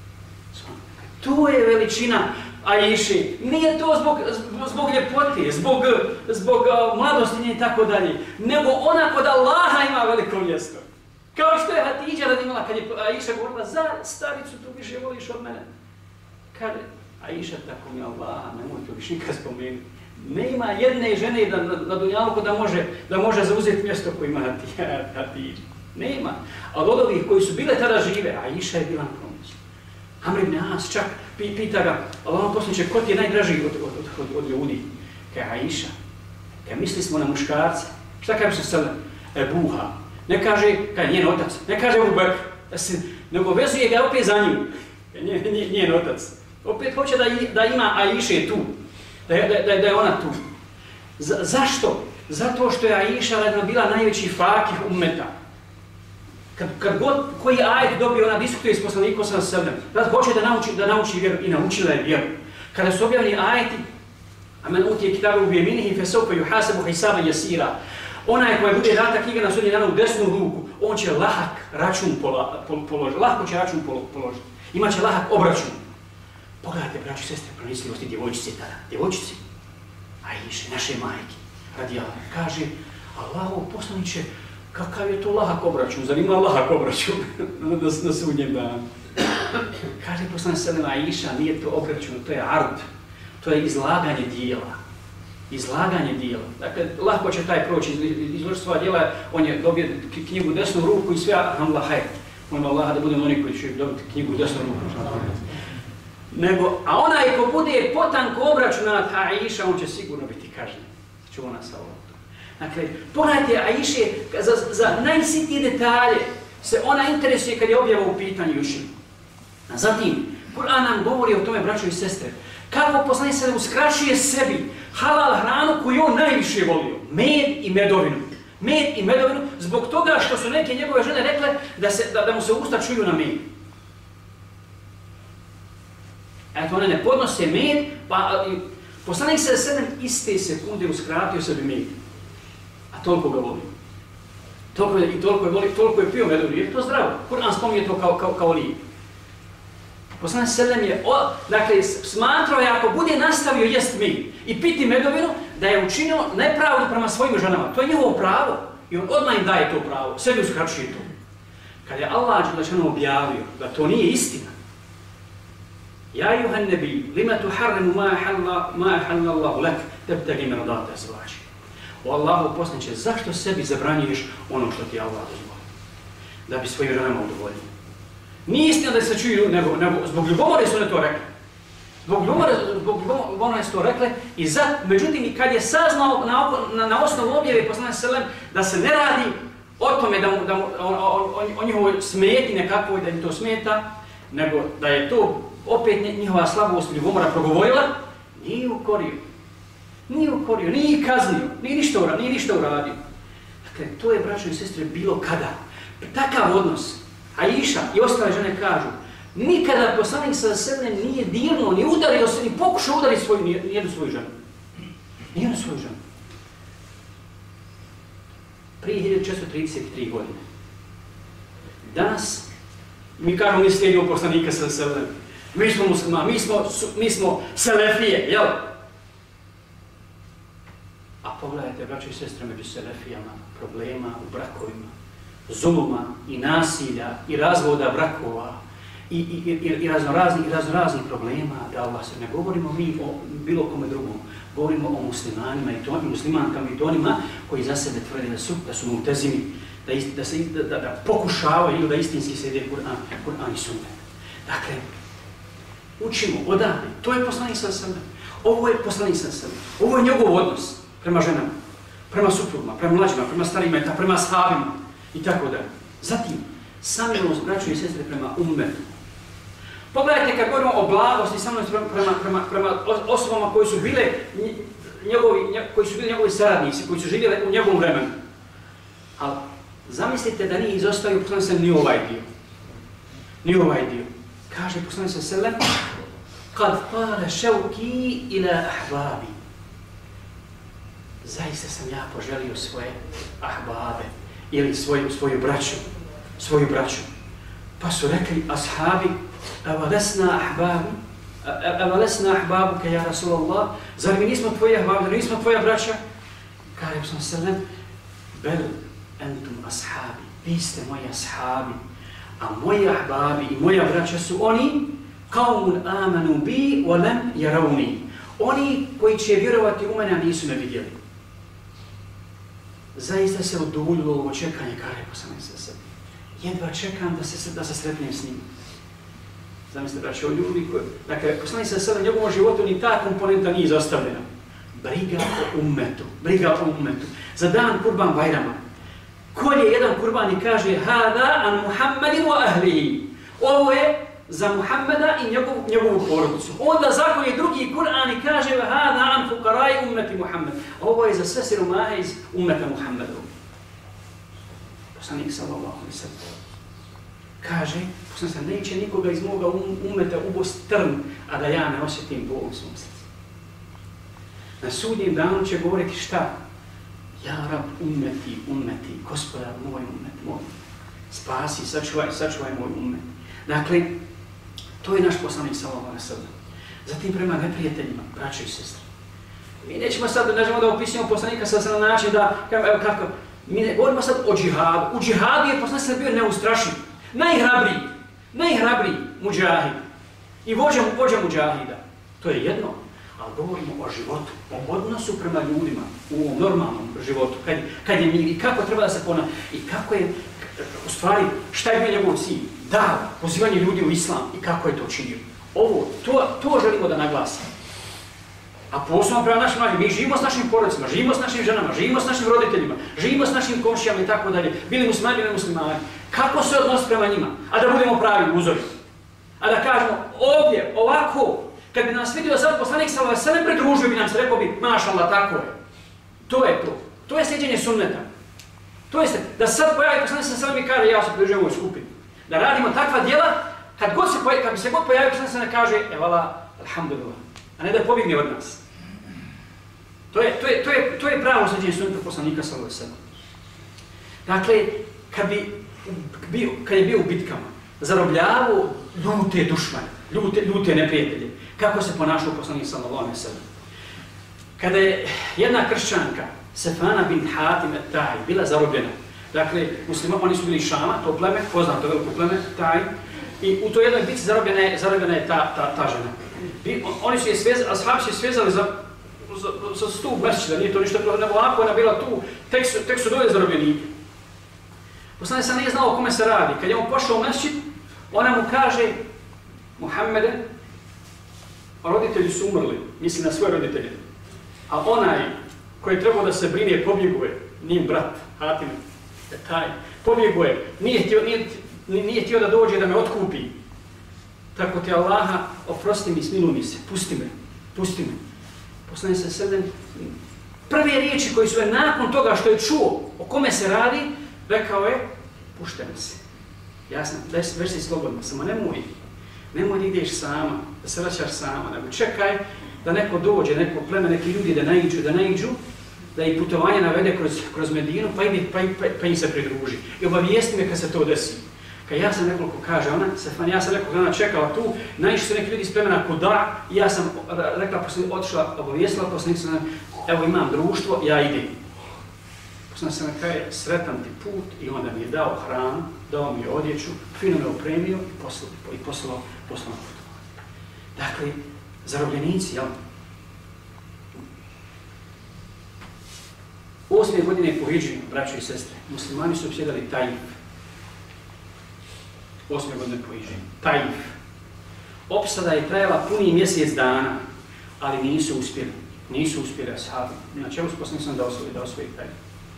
B: To je veličina Aiše. Nije to zbog, zbog ljepote, zbog, zbog uh, mladosti i tako dalje, nego ona kod Allaha ima veliko mjesto. Kao što je Hatidža radimala kad je Aiša govorila, za staricu tu više voliš od mene. Kaže, Aiša, tako mi Allaha, nemoj to više nikad spomenuti. Nema jedne žene na, na, na dunjaluku da može, da može zauzeti mjesto koje ima Hatidža. Nema. Ali od ovih koji su bile tada žive, Aiša je bila na prvom mjestu. Amr ibn As čak pita ga, Allahom poslaniče, ko ti je najdražiji od, od, od, od ljudi? Kaj Aiša. Kaj misli smo na muškarce. Šta kaže se sada? Ebuha. Ne kaže, kaj njen otac. Ne kaže Ebu Bekr. Nego vezuje ga opet za njim. Njen, njen otac. Opet hoće da, da ima Aiše tu. Da je, da, da je ona tu. Z, zašto? Zato što je Aiša bila najveći fakih ummeta. Kad, kad god koji ajet dobije, ona diskutuje s poslanikom sa sebe. Zato hoće da nauči, da nauči vjeru i naučila je vjeru. Kada su objavljeni ajeti, amen utije kitabu bi jeminihi fe sawfa yuhasabu hisaban yasira. Onaj koji bude data knjiga na sudnji dan u desnu ruku, on će lahak račun pola, pol, položiti. Lahko će račun pol, položiti. Imaće lahak obračun. Pogledajte, braći i sestre, pronislivosti djevojčice tada. Djevojčice, Aiše, naše majke, radi Allah, kaže, Allahov poslaniče, kakav je to lahak obračun, zar ima lahak obračun na, na sudnjem danu? Kaže poslanik sallallahu alejhi ve sellem, Aiša, nije to obračun, to je ard, to je izlaganje dijela. Izlaganje dijela. Dakle, lahko će taj proći, izložiti svoja dijela, on je dobio knjigu u desnu ruku i sve, alhamdulillah, hajde. Molim Allaha da budemo oni koji će dobiti knjigu u desnu ruku. Nego, a onaj ko bude potanko obračunat Aiša, on će sigurno biti kažnjen. Čuva nas ovo. Dakle, pogledajte Aiše, za, za najsitnije detalje se ona interesuje kad je objava u pitanju učinu. A zatim, Kur'an nam govori o tome, braćo i sestre, kako poslanik se uskraćuje sebi halal hranu koju on najviše volio, med i medovinu. Med i medovinu, zbog toga što su neke njegove žene rekle da, se, da, da mu se usta čuju na med. Eto, one ne podnose med, pa poslanik se sedem iste sekunde uskratio sebi med. A toliko ga voli. Toliko je, i toliko je, voli, toliko je pio medovinu, jer je to zdravo. Kur'an spominje to kao, kao, kao lijek. Poslanik sedem je, o, dakle, smatrao je ako bude nastavio jest med i piti medovinu, da je učinio nepravdu prema svojim ženama. To je njegovo pravo. I on odmah im daje to pravo, sebi uskraćuje to. Kad je Allah dželešanu objavio da to nije istina, ja ejuhan nebi, lima tuharrimu ma ahalla Allahu lak, tabtagi mardata azvaji. O Allahu poslaniče, zašto sebi zabranjuješ ono što ti Allah dozvoli? Da bi svojim ženama udovoljio. Nije istina da se čuju, nego, nego zbog ljubomore su one to rekli. Zbog ljubomore, zbog ljubomore su to rekle i za, međutim, kad je saznao na, na, na osnovu objave poslanika sallallahu alejhi ve sellem da se ne radi o tome da mu, da mu, o, o, o njihovoj smeti nekakvoj, da im to smeta, nego da je to opet njihova slabost i ljubomora progovorila, nije ukorio. Nije ukorio, nije kaznio, nije ništa uradio, nije ništa uradio. Dakle, to je, braćo i sestre, bilo kada. Takav odnos. Aisha i ostale žene kažu, nikada poslanik sallallahu alejhi ve sellem nije dirnuo, ni udario se, ni pokušao udariti svoju, nijednu svoju ženu. Nijednu svoju ženu. Prije hiljadu četiristo trideset tri godine. Danas, mi kažemo, mi slijedimo poslanika sallallahu alejhi ve sellem. Mi smo muslimani, mi smo, mi smo selefije, jel? A pogledajte, braćo i sestre, među selefijama, problema u brakovima, zuluma i nasilja i razvoda brakova i, i, i, i raznoraznih raznoraznih problema, da Allah se ne govorimo mi o bilo kome drugom, govorimo o muslimanima i to, muslimankama i to onima koji za sebe tvrde da su, da su mu'tezimi, da, isti, da, se, da, da, da pokušavaju da istinski slijede Kur'an, Kur'an i sunnet. Dakle, učimo odavde, to je poslanik sallallahu alejhi ve sellem, ovo je poslanik sallallahu alejhi ve sellem, ovo je njegov odnos prema ženama, prema suprugama, prema mlađima, prema starijima, prema ashabima i tako dalje. Zatim, samilost, braćo i sestre, prema ummetu. Pogledajte kad govorimo o blagosti, samilost prema, prema, prema, prema osobama koji su bile njegovi, koji su bili njegovi saradnici, koji su živjeli u njegovom vremenu. Ali zamislite da nije izostavio poslanik sallallahu alejhi ve sellem ni ovaj dio. Ni ovaj dio. Kaže poslanik sallallahu alejhi ve sellem: "Kad tala shawki ila ahbabi." Zaista sam ja poželio svoje ahbabe ili svoju, svoju braću, svoju braću. Pa su rekli ashabi: "Avalesna ahbabi, avalesna ahbabuka ja Rasulallah, zar mi nismo tvoji ahbabi, zar mi nismo tvoja braća?" Kaže poslanik sallallahu alejhi ve sellem: "Bel entum ashabi, vi ste moji ashabi, a moji ahbabi i moja braća su oni qaumun amanu bi wa lam yarawni." Oni koji će vjerovati u mene, a nisu me vidjeli. Zaista se oduljilo ovo čekanje, kaže poslanik sallallahu alejhi ve sellem. Jedva čekam da se, da se sretnem s njim. Zamislite, braći, o ljudi koji... Dakle, poslanik sallallahu alejhi ve sellem, njegovom životu ni ta komponenta nije izostavljena. Briga o ummetu, briga o ummetu. Za dan Kurban Bajrama. Kolje jedan kurban i kaže: "Hada an Muhammedin wa ahlihi." Ovo je za Muhammeda i njegov, njegovu porodicu. Onda zakolje drugi Kur'an i kaže: "Hada an fuqara'i ummeti Muhammed." Ovo je za sve siromahe iz ummeta Muhammeda. Poslanik sallallahu alejhi ve sellem kaže: "Poslanik sallallahu neće nikoga iz moga ummeta ubost trn, a da ja ne osjetim bol u svom srcu." Na sudnjem danu će govoriti šta? "Ja Rab, ummeti, ummeti, gospodar, moj ummet, moj. Spasi, sačuvaj, sačuvaj moj ummet." Dakle, to je naš poslanik sallallahu alejhi ve sellem. Zatim prema neprijateljima, braće i sestre. Mi nećemo sad, nećemo da opisujemo poslanika sallallahu alejhi ve sellem na način da, kako, mi ne govorimo sad o džihadu. U džihadu je poslanik sallallahu alejhi ve sellem bio neustrašiv, najhrabriji, najhrabriji muđahid i vođa, vođa muđahida. To je jedno. Ali govorimo o životu, o odnosu prema ljudima, u ovom normalnom životu, kad, kad je mir i kako treba da se ponaša i kako je, u stvari, šta je bio njegov cilj? Da, pozivanje ljudi u islam i kako je to činio. Ovo, to, to želimo da naglasimo. A posebno prema našim mlađim, mi živimo s našim porodicima, živimo s našim ženama, živimo s našim roditeljima, živimo s našim komšijama i tako dalje, bili muslimani, bili muslimani. Kako se odnosi prema njima? A da budemo pravi uzori. A da kažemo ovdje, ovako, kad bi nas vidio sad poslanik sallallahu alejhi ve sellem, pridružio bi nam se, rekao bi: "Mašallah, tako je." To je to. To je slijeđenje sunneta. To je da sad pojavi poslanik sallallahu alejhi ve sellem i kaže: "Ja se pridružujem ovoj skupini." Da radimo takva djela, kad, god se, pojavi, kad bi se god pojavio poslanik sallallahu alejhi ve sellem, kaže: "Evala, alhamdulillah." A ne da pobjegne od nas. To je, to je, to je, to je pravo slijeđenje sunneta poslanika sallallahu alejhi ve sellem. Dakle, kad, bi, bio, kad je bio u bitkama, zarobljavao ljute dušmane, ljute, ljute neprijatelje, kako se ponašao poslanik sallallahu alejhi ve sellem. Kada je jedna kršćanka, Sefana bin Hatim et-Tai, bila zarobljena, dakle, muslima, oni su bili Šama, to pleme, poznato veliko pleme, Taj, i u toj jednoj bitci zarobljena je, zarobljena je ta, ta, ta žena. I oni su je svezali, ashabi su je svezali za, za, za stup mesčida, nije to ništa bilo, nego ako ona bila tu, tek su, tek su dole zarobljenike. Poslanik sam nije znao o kome se radi. Kad je on pošao u mesčid, ona mu kaže: "Muhammede, roditelji su umrli, misli na svoje roditelje, a onaj koji je trebao da se brine pobjeguje, nije brat, Hatim, taj, pobjeguje, nije htio, nije, nije htio da dođe da me otkupi. Tako ti Allaha, oprosti mi, smiluj mi se, pusti me, pusti me. Poslanik sallallahu alejhi ve sellem, prve riječi koje su je nakon toga što je čuo o kome se radi, rekao je, puštaj me se. Ja sam, već si slobodna, samo nemoj, nemoj da ideš sama, da se vraćaš sama, nego čekaj da neko dođe, neko pleme, neki ljudi da naiđu, da naiđu, da ih putovanje navede kroz, kroz Medinu, pa, ide, pa, pa, pa im se pridruži. I obavijesti me kad se to desi. Kad ja sam nekoliko, kaže ona, Sefan, ja sam nekoliko dana čekala tu, naišli su neki ljudi iz plemena Kuda, i ja sam rekla, posljednik, otišla, obavijestila, posljednik sam, evo imam društvo, ja idem. Posljednik sam kaže, sretan ti put, i onda mi je dao hranu, dao mi je odjeću, fino me opremio i poslao, i poslao, poslao putovanje. Dakle, zarobljenici, jel? Osme godine po hidži, braćo i sestre, muslimani su opsjedali Tajif. Osme godine po hidži. Tajif. Opsada je trajala puni mjesec dana, ali nisu uspjeli. Nisu uspjeli ashabi. Na čemu su poslanik sam da osvoji, da osvoji Tajif.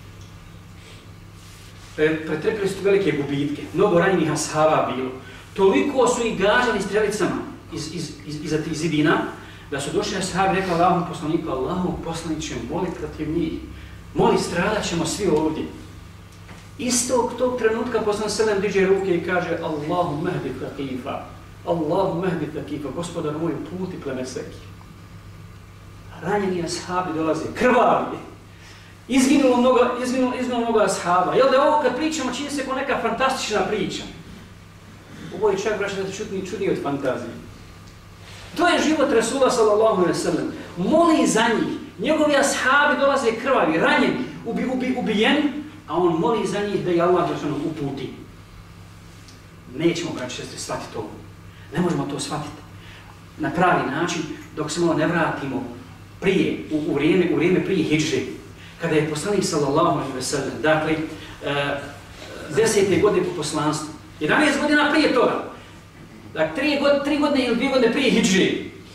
B: Pretrpili su velike gubitke, mnogo ranjenih ashaba bilo. Toliko su ih gađali strelicama iz, iz, iz, iza tih zidina, da su došli ashabi i rekli Allahom poslaniku, Allahom poslaniće, moli protiv njih. Moli, stradat ćemo svi ovdje. Istog tog trenutka poslanik sallallahu alejhi ve sellem diže ruke i kaže Allahu mehdi taqifa, Allahu mehdi taqifa, gospodar moj puti pleme Seki. Ranjeni ashabi dolaze, krvavi. Izginulo mnogo, izginulo, izginulo mnogo ashaba. Jel da ovo kad pričamo čini se kao neka fantastična priča? Ovo je čak braće da čudni čudniji od fantazije. To je život Resula sallallahu alejhi ve sellem. Moli za njih. Njegovi ashabi dolaze krvavi, ranjeni, ubi, ubi, ubijeni, a on moli za njih da je Allah ono uputi. Nećemo, braći sestri, shvatiti to. Ne možemo to shvatiti na pravi način dok se malo ne vratimo prije, u, u, vrijeme, u vrijeme prije hidže, kada je poslanik sallallahu alejhi ve sellem, dakle, e, desete godine po poslanstvu, jedanaest godina prije toga, dakle, tri, god, tri godine ili dvije godine prije hidže,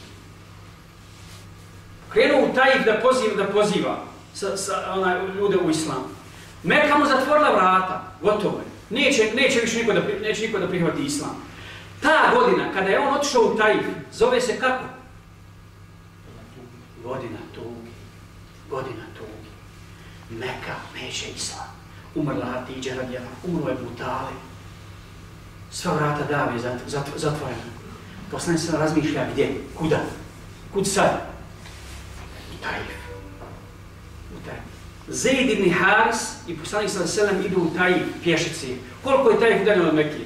B: krenuo u Tajif da poziva, da poziva sa, sa, ona, ljude u islam. Meka mu zatvorila vrata, gotovo je. Neće, neće više niko da, neće niko da prihvati islam. Ta godina, kada je on otišao u Tajif, zove se kako? Godina tugi. Godina tugi. Meka neće islam. Umrla Hatidža radijallahu, umro je Ebu Talib. Sva vrata dave zat, zat, zatvorena. Poslanik se razmišlja gdje, kuda, kud sad? U Tajif. U Tajif. Zaid ibn Haris i poslanik sallallahu alejhi ve sellem idu u Tajif pješici. Koliko je Tajif udaljen od Mekke?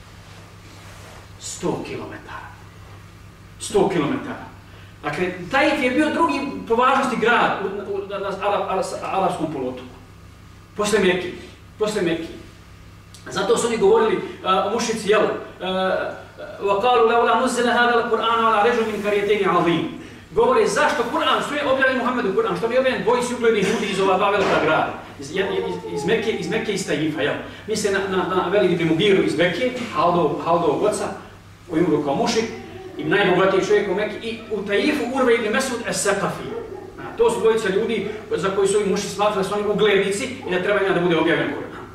B: sto kilometara. sto kilometara. Dakle, Tajif je bio drugi po važnosti grad u, u, na, na Arapskom poluotoku. Posle Mekke. Posle Mekke. Zato su oni govorili uh, mušici, jel? وَقَالُوا لَوْلَا نُزِّلَ هَذَا الْقُرْآنَ عَلَى رَجُلٍ مِنْ قَرْيَتَيْنِ عَظِيمٍ. Govore zašto Kur'an, što je objavljen Muhammedu Kur'an, što je objavljen dvojici uglednih ljudi iz ova dva velika grada, iz, iz, iz Mekke, iz Mekke i iz Tajifa, jel? Misle na, na, na Velid ibn Mugiru iz Mekke, Haldovog oca, koji umro kao mušik, i najbogatiji čovjek u Mekke, i u Tajifu Urve ibn Mesud es-Sakafi. To su dvojica ljudi za koji su ovi muši smatrali da su oni uglednici i da treba njima da bude objavljen Kur'an.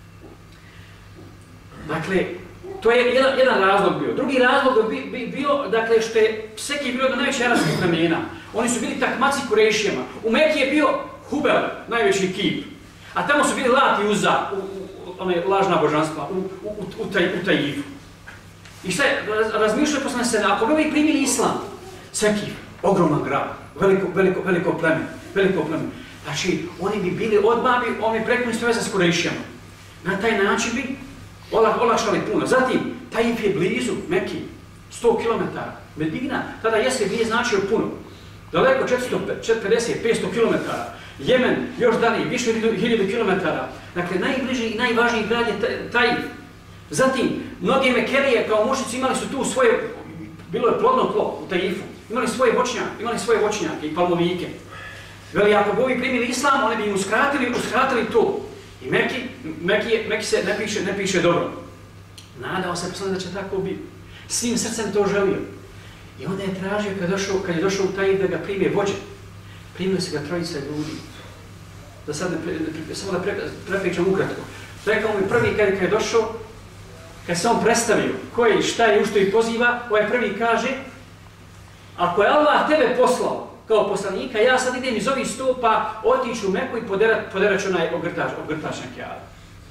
B: Dakle, to je jedan, jedan razlog bio. Drugi razlog bi, bi bio, dakle, što je Seki bilo do najveće arapskih plemena. Oni su bili takmaci Kurešijama. U Mekki je bio Hubel, najveći kip. A tamo su bili Lat i Uza, u, u, one lažna božanstva, u, u, u, u, taj, u Tajifu. I šta je, razmišljaju poslanik se, ako bi ovi primili islam, Seki, ogroman grad, veliko, veliko, veliko pleme, veliko pleme. Znači, oni bi bili odmah, bi, oni prekinuli sve veze s Kurešijama. Na taj način bi olakšali puno. Zatim, Tajif je blizu Mekki, sto kilometara. Medina, tada jeste nije značio puno. Daleko četiristo pedeset do petsto kilometara. Jemen, još dalje, više hiljadu kilometara. Dakle, najbliži i najvažniji grad je Tajif. Zatim, mnoge Mekerije kao mušici imali su tu svoje, bilo je plodno tlo u Tajifu. Imali svoje voćnjake, imali svoje voćnjake i palmovike. Veli, ako bi ovi primili islam, oni bi im uskratili, uskratili to. I Mekki, Mekki, Mekki se ne piše, ne piše dobro. Nadao se poslanik da će tako biti. Svim srcem to želio. I onda je tražio kad, došao, kad je došao u Taif da ga prime vođe. Primili se ga trojica ljudi. Da sad ne, ne, samo da pre, prepričam ukratko. Rekao mi prvi kad, kad je došao, kad se on predstavio ko je i šta je u što ih poziva, ovaj prvi kaže ako je Allah tebe poslao kao poslanika, ja sad idem iz ovih stopa, otiću u Meku i poderat, poderat ću onaj ogrtač, ogrtač na Kjabu.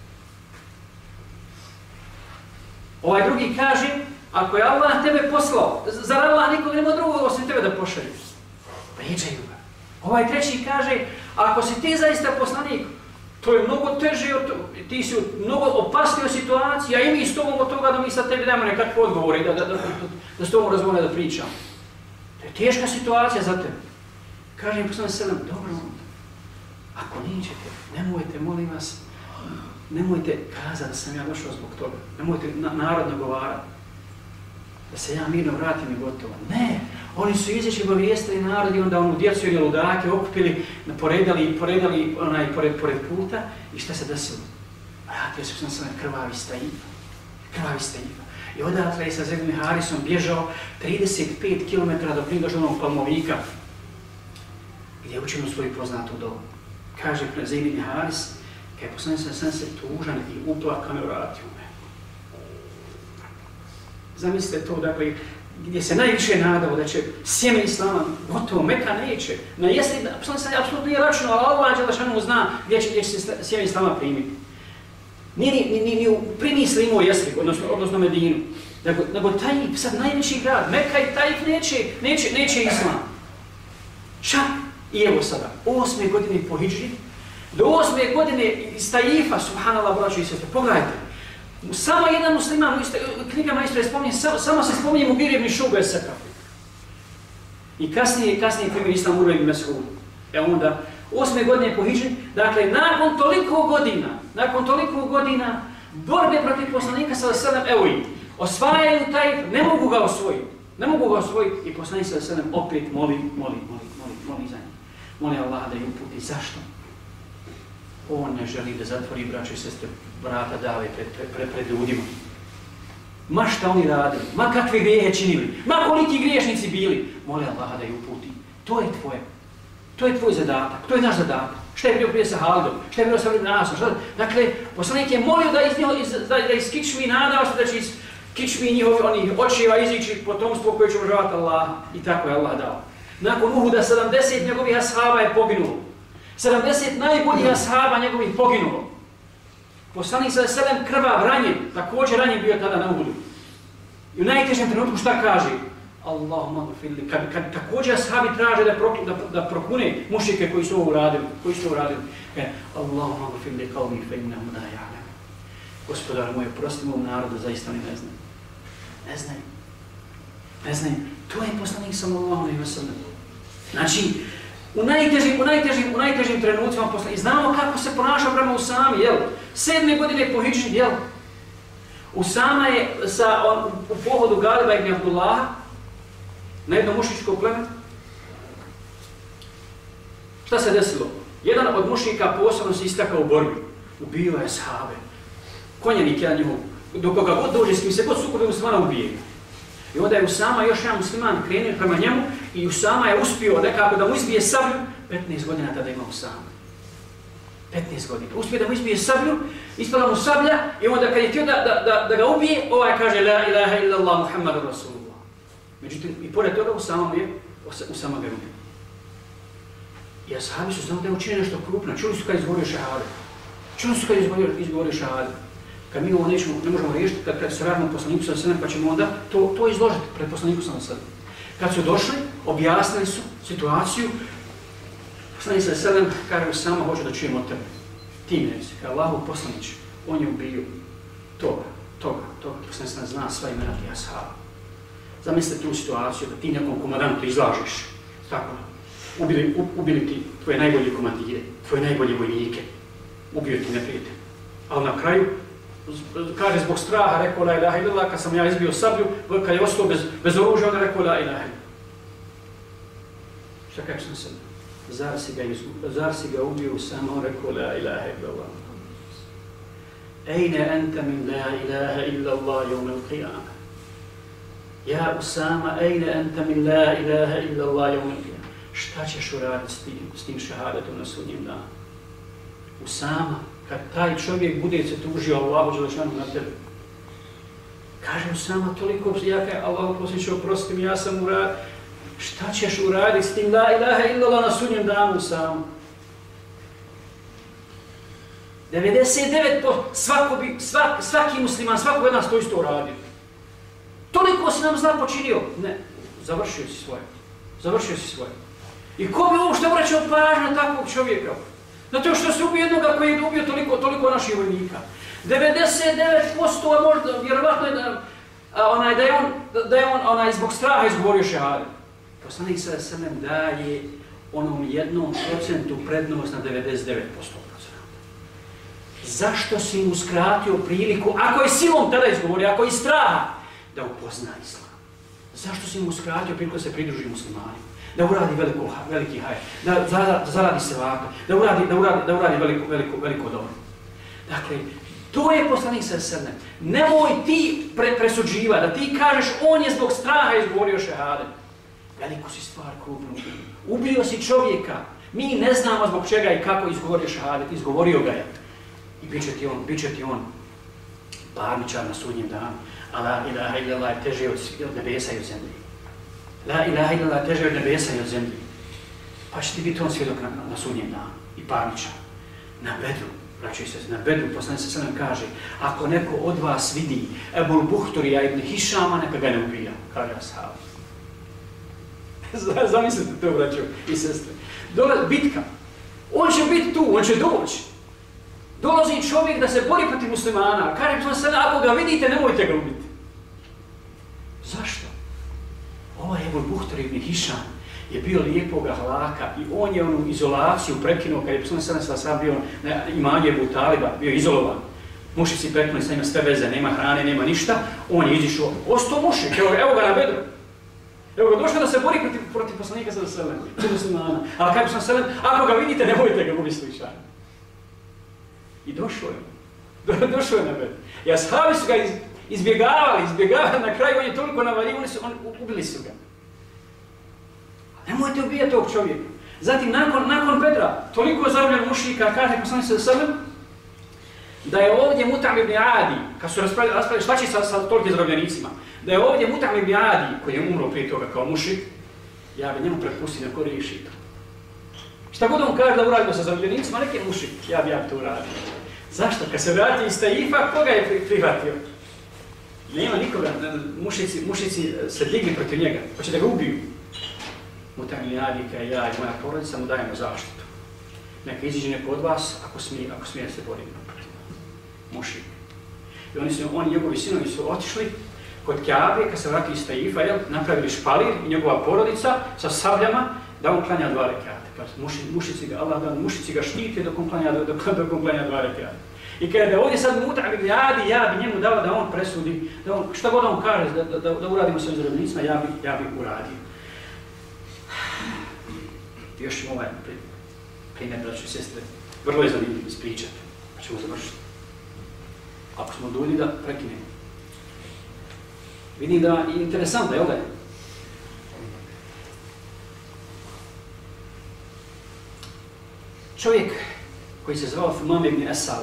B: Ovaj drugi kaže, ako je Allah tebe poslao, zar Allah nikog nema drugog osim tebe da pošalju? Pričaju ga. Ovaj treći kaže, ako si ti zaista poslanik, to je mnogo teže, ti si u mnogo opasnijoj situaciji, a i mi s tobom od toga da mi sad tebi dajemo nekakve odgovore, da, da, da, da, da s tobom razgovore da pričam. To je teška situacija za tebe. Kaže im poslanik sallam, dobro, ako nećete, nemojte, molim vas, nemojte kazati da sam ja došao zbog toga. Nemojte na, narod nagovarati. Da se ja mirno vratim i gotovo. Ne, oni su izašli obavijestili narod i onda onu djecu ili ludake okupili, poredali, poredali onaj pored, pored puta i šta se desilo? Vratio se sam sam krvavi s Taifa. Krvavi s Taifa. I odatle je sa Zaid ibn Harisom bježao trideset pet kilometara do približnog Palmovika, gdje je učinio svoju poznatu dobu. Kaže Zaid ibn Haris, kad je poslanik sam se tužan i uplakan vratio me. Zamislite to, dakle, gdje se najviše nadao da će sjeme Islama, gotovo, Meka neće. Na jesli, poslanik sam apsolutno nije računao, ali Allah dželle zna gdje će, gdje će se sjeme Islama primiti. Nije ni, ni, ni u primisli imao Jesrib, odnosno, odnosno Medinu. Nego, nego Taif, sad najveći grad, Meka i Taif neće, neće, neće Islam. Čak i evo sada, osme godine po hidžri, do osme godine iz Taifa, subhanallah, braćo i sestre, pogledajte. Samo jedan musliman u knjigama istorije spominje, samo, samo se spominje Mugir ibn Šube Seka. I kasnije, kasnije primjer Islam Urve ibn Mes'ud. E onda, osme godine po hidžri, dakle, nakon toliko godina, nakon toliko godina, borbe protiv poslanika sallallahu alejhi ve sellem, evo i, osvajaju taj, ne mogu ga osvojiti, ne mogu ga osvojiti i poslanik sallallahu alejhi ve sellem opet moli, moli, moli, moli, moli za njih. Moli Allah da ju uputi. Zašto? On ne želi da zatvori, braće i sestre, vrata dave pred, pred, pred, pred ljudima. Ma šta oni radili, ma kakve grijehe činili, ma koliki griješnici bili, moli Allah da ju uputi. To je tvoje. To je tvoj zadatak, to je naš zadatak. Šta je bio prije sa Halidom, šta je bilo sa Nasom, šta? Dakle, poslanik je molio da iz, iz, da, da iz kičmi nadao se da će iz kičmi njihovi onih očeva izići potomstvo koje će obožavati Allah. I tako je Allah dao. Nakon Uhuda sedamdeset njegovih ashaba je poginulo. sedamdeset najboljih ashaba njegovih poginulo. Poslanik sallallahu alejhi ve sellem krvav, ranjen, također ranjen bio tada na Uhudu. I u najtežem trenutku šta kaže? Allahumma gfirli. Kad, kad također ashabi traže da, pro, da, da prokune mušike koji su ovo uradili, koji su ovo uradili. E, Allahumma gfirli qawmi fa innahum la ya'lamun. Gospodar moj, oprosti mom narodu, zaista oni ne znaju. Ne znaju. Ne znaju. To je poslanik sallallahu alejhi ve sellem. Znači, u najtežim, u najtežim, u najtežim trenucima poslanik, znamo kako se ponašao prema Usami, jel? Sedme godine po hidžri, jel? Usama je sa, on, u pohodu Galiba ibn Abdullaha na jedno mušičko pleme. Šta se desilo? Jedan od mušika posebno se istakao u borbi. Ubio je ashabe. Konjanik jedan njihov. Do koga god dođe, s kim se god sukobi muslimana ubije. I onda je Usama još jedan musliman krenuo prema njemu i Usama je uspio nekako da mu izbije sablju. petnaest godina tada ima Usama. petnaest godina. Uspio da mu izbije sablju, ispala mu sablja i onda kad je htio da, da, da, da ga ubije, ovaj kaže La ilaha illallah Muhammadur Rasulullah. Međutim, i pored toga Usama mu je, Usama ga ubio. I ashabi su znali da je učinio nešto krupno. Čuli su kad izgovorio šahade. Čuli su kad izgovorio, izgovorio šahade. Kad mi ovo nećemo, ne možemo riješiti, kad, kad se radimo poslaniku sallallahu alejhi ve sellem, pa ćemo onda to, to izložiti pred poslaniku sallallahu alejhi ve sellem. Kad su došli, objasnili su situaciju, poslanik sallallahu alejhi ve sellem kaže Usama, hoću da čujem od tebe. Ti mi reci, kao Allahov poslanić, on je ubio toga, toga, toga. Poslanik sallallahu alejhi ve sellem zna sva imena tih ashaba. Zamislite tu situaciju da ti nekom komandantu izlažeš, tako, ubili, ubili ti tvoje najbolje komandire, tvoje najbolje vojnike, ubio ti neprijatelj. Ali na kraju, kaže zbog straha, rekao la ilaha illallah, kad sam ja izbio sablju, kad je ostao bez, bez oružja, onda rekao la ilaha illallah. Šta kako sam sam? Zar si ga, izgubio, zar si ga ubio samo, on rekao la ilaha illallah. Ejne enta min la ilaha illallah jevme l'qiyama. Ja Usama, ejne enta min la ilaha illa Allah jevmel qiyam. Šta ćeš uraditi s tim, s tim šehadetom na sudnjem danu? Usama, kad taj čovjek bude se tužio Allahu dželešanu na tebe, kaže Usama toliko, ja kaj Allah poslaniče oprosti mi, ja sam uradio. Šta ćeš uraditi s tim la ilaha illa Allah na sudnjem danu, Usama? devedeset devet posto svako bi, svak, svaki musliman, svako od nas to isto uradio. Toliko si nam zla počinio. Ne, završio si svoje. Završio si svoje. I ko bi ovo što obraćao pažnju na takvog čovjeka? Zato što se ubio jednoga koji je ubio toliko, toliko naših vojnika. devedeset devet posto a možda, vjerovatno je da, a, onaj, da je on, da je on onaj, zbog straha izgovorio šehadet. Poslanik sallallahu alejhi ve sellem daje onom jednom procentu prednost na devedeset devet posto. Zašto si mu skratio priliku, ako je silom tada izgovorio, ako je iz straha, da upozna islam? Zašto si mu skratio priliku da se pridruži muslimanima? Da uradi veliko, veliki hajr, da, da, da zaradi sevaka, da uradi, da uradi, da uradi veliko, veliko, veliko dobro. Dakle, to je poslanik sallallahu alejhi ve sellem. Nemoj ti pre, presuđiva, da ti kažeš on je zbog straha izgovorio šehadet. Veliku si stvar krupnu. Ubio si čovjeka. Mi ne znamo zbog čega i kako izgovorio šehadet, izgovorio ga je. I bit će ti on, bit će ti on parničar na sudnjem danu. A la ilaha illallah je teže od nebesa i od zemlje. La ilaha illallah je teže od nebesa i od zemlje. Pa će ti biti on svjedok na, na sudnjem danu i parničar. Na Bedru, braćo i sestre, na Bedru poslanik sallallahu alejhi ve sellem kaže, ako neko od vas vidi Ebul Buhturija ibn Hišama, neka ga ne ubija, kaže ashab. Zamislite to, braćo i sestre. Dole bitka. On će biti tu, on će doći. Dolazi čovjek da se bori protiv muslimana, kaže poslanik sallallahu alejhi ve sellem, ako ga vidite, nemojte ga ubiti. Zašto? Ovaj Ebul Buhtur ibn Hišam je bio lijepog ahlaka i on je onu izolaciju prekinuo kad je poslanik sallallahu alejhi ve sellem bio na imanju Ebu Taliba, bio izolovan. Mušici prekinuli sa njima sve veze, nema hrane, nema ništa, on je izišao, ostao mušik, evo, evo ga na Bedru. Evo ga došao da se bori protiv, protiv poslanika sallallahu alejhi ve sellem, protiv muslimana. Ali kaže poslanik sallallahu alejhi ve sellem, ako ga vidite, nemojte ga ubiti slučajno. I došao je. Do, došao je na Bedru. I ashabi su ga iz, izbjegavali, izbjegavali, na kraju on je toliko navalio, oni su, on, ubili su ga. Nemojte ubijati ovog čovjeka. Zatim, nakon, nakon Bedra, toliko zarobljen mušrika, kaže poslanik sallallahu alejhi ve sellem, da je ovdje Mutam ibn Adi, kad su raspravili, raspravili šta će sa, sa tolikim zarobljenicima, da je ovdje Mutam ibn Adi, koji je umro prije toga kao mušrik, ja bi njemu prepustio na koji riješi to. Šta god on kaže da uradimo sa zarobljenicima, nek je mušrik, ja bi ja bi to uradio. Zašto? Kad se vrati iz Taifa, koga je prihvatio? Nema nikoga, mušici, mušici se digli protiv njega, hoće da ga ubiju. Mutam ibn Adi, kaj ja i moja porodica mu dajemo zaštitu. Neka iziđe neko od vas, ako smije, ako smije se boriti protiv mušrika. I oni su, oni njegovi sinovi su otišli kod Kjabe, kad se vrati iz Taifa, jel, napravili špalir i njegova porodica sa sabljama, da on klanja dva rekate. Muši, mušici ga, Allah da mušici ga štite dok on klanja, dok, dok on klanja dva rekate. I kada je ovdje sad Mutam ibn Adi, ja bi njemu dao da on presudi, da on, šta god on kaže, da, da, da uradimo sa zarobljenicima, ja bi, ja bi uradio. Još ćemo ovaj primjer, braćo i sestre, vrlo je zanimljivo ispričati, pa ćemo završiti. Ako smo dulji da prekinemo. Vidim da je interesantno, jel da je? Čovjek koji se zvao Thumam ibn Asal,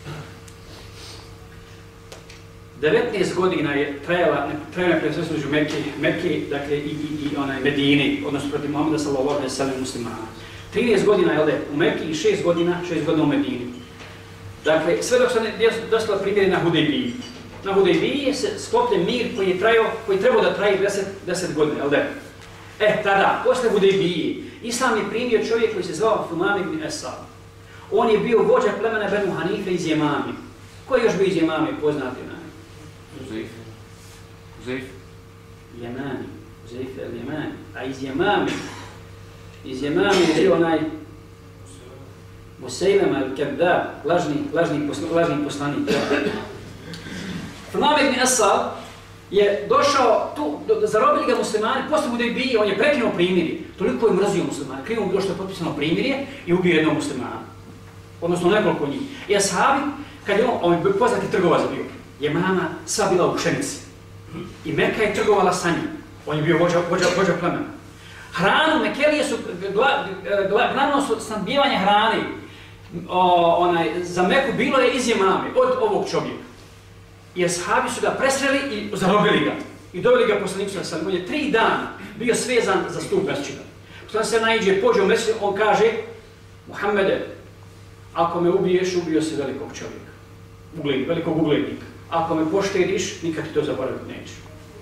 B: devetnaest godina je trajala, trajala neprijateljstvo između Mekke, Mekke, dakle i, i, i onaj Medine, odnosno protiv Muhameda sallallahu alejhi ve sellem muslimana. trinaest godina je u Mekke i šest godina, šest godina u Medini. Dakle, sve dok se ne dostala primjeri na Hudejbiji. Na Hudejbiji je se sklopljen mir koji je trajao, koji trebao da traje deset godina, jel da? E, tada, posle Hudejbije, Islam je primio čovjek koji se zvao Thumam ibn Asal. On je bio vođa plemena Benu Hanife iz Jemame. Ko je još bio iz Jemame, poznati na?
D: Uzejf. Uzejf.
B: Jemani. Uzejf el Jemani. A iz Jemame, iz Jemame je bio onaj Musejlema el-Kedab, lažni, lažni, lažni poslanik. Thumam ibn Asal je došao tu, do, zarobili ga muslimani, posle Hudejbije, on je prekinuo primirje. Toliko je mrazio muslimani, krivo mu bilo što je potpisano primirje i ubio jednog muslimana. Odnosno nekoliko njih. I ashabi, kad je on, on je poznati trgovac bio, je mama sva bila u pšenici. I Meka je trgovala sa njim. On je bio vođa, vođa, vođa plemena. Hranu, Mekelije su, gla, gla, glavno su snabdijevanje hrane. O, onaj, za Meku bilo je iz Jemame, od ovog čovjeka. I ashabi su ga presreli i zarobili ga. I doveli ga poslaniku sallallahu alejhi ve sellem. On je tri dana bio svezan za stup mesdžida. Poslanik se naiđe, pođe u mesdžid, on kaže: Muhammede, ako me ubiješ, ubio si velikog čovjeka, ugled, velikog uglednika. Ako me poštediš, nikad ti to zaboraviti neću.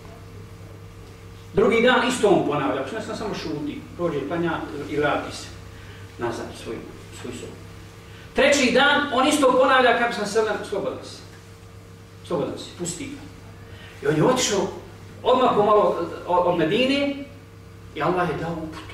B: Drugi dan isto on ponavlja, poslanik se samo šuti, prođe, klanja i vrati se nazad svoj, svoj sob. Treći dan on isto ponavlja, kako sam se slobodan si. Slobodan si, pusti ga. I on je otišao odmah pomalo od Medine i Allah je dao uputu.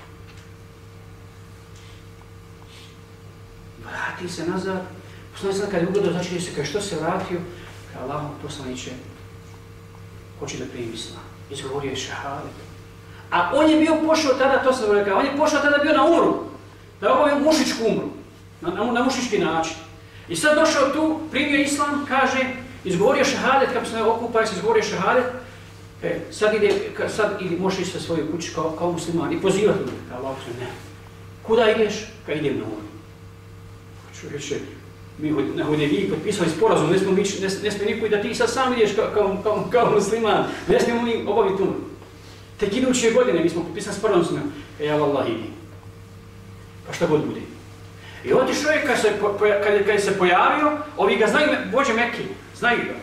B: Vrati se nazad. Poslanik se kad je ugledao, znači se kaže što se vratio, kao Allahom poslaniće, hoće da primi islam. Izgovorio je šehadet. A on je bio pošao tada, to sam rekao, on je pošao tada bio na umru. Da je obavio mušičku umru. Na, na, na mušički način. I sad došao tu, primio islam, kaže, izgovorio šehadet, kako se ne okupa, se izgovorio šehadet, e, sad ide, sad ide, možeš ići sa svoju kući kao, kao musliman i pozivati ljudi, kao Allah, ne. Kuda ideš? Kad idem na umru. Čovječe, mi na Hudejbiji potpisali sporazum, ne smijemo ne, ne smije niko i da ti sad sam ideš kao, kao, kao, kao musliman, ne smijemo mi obaviti umru. Tek iduće godine mi smo potpisali sporazum, e, ja Allah idi. Pa šta god bude. I otišao je, kad se, kad, kad se pojavio, ovi ga znaju, vođe Mekke, znaju ga.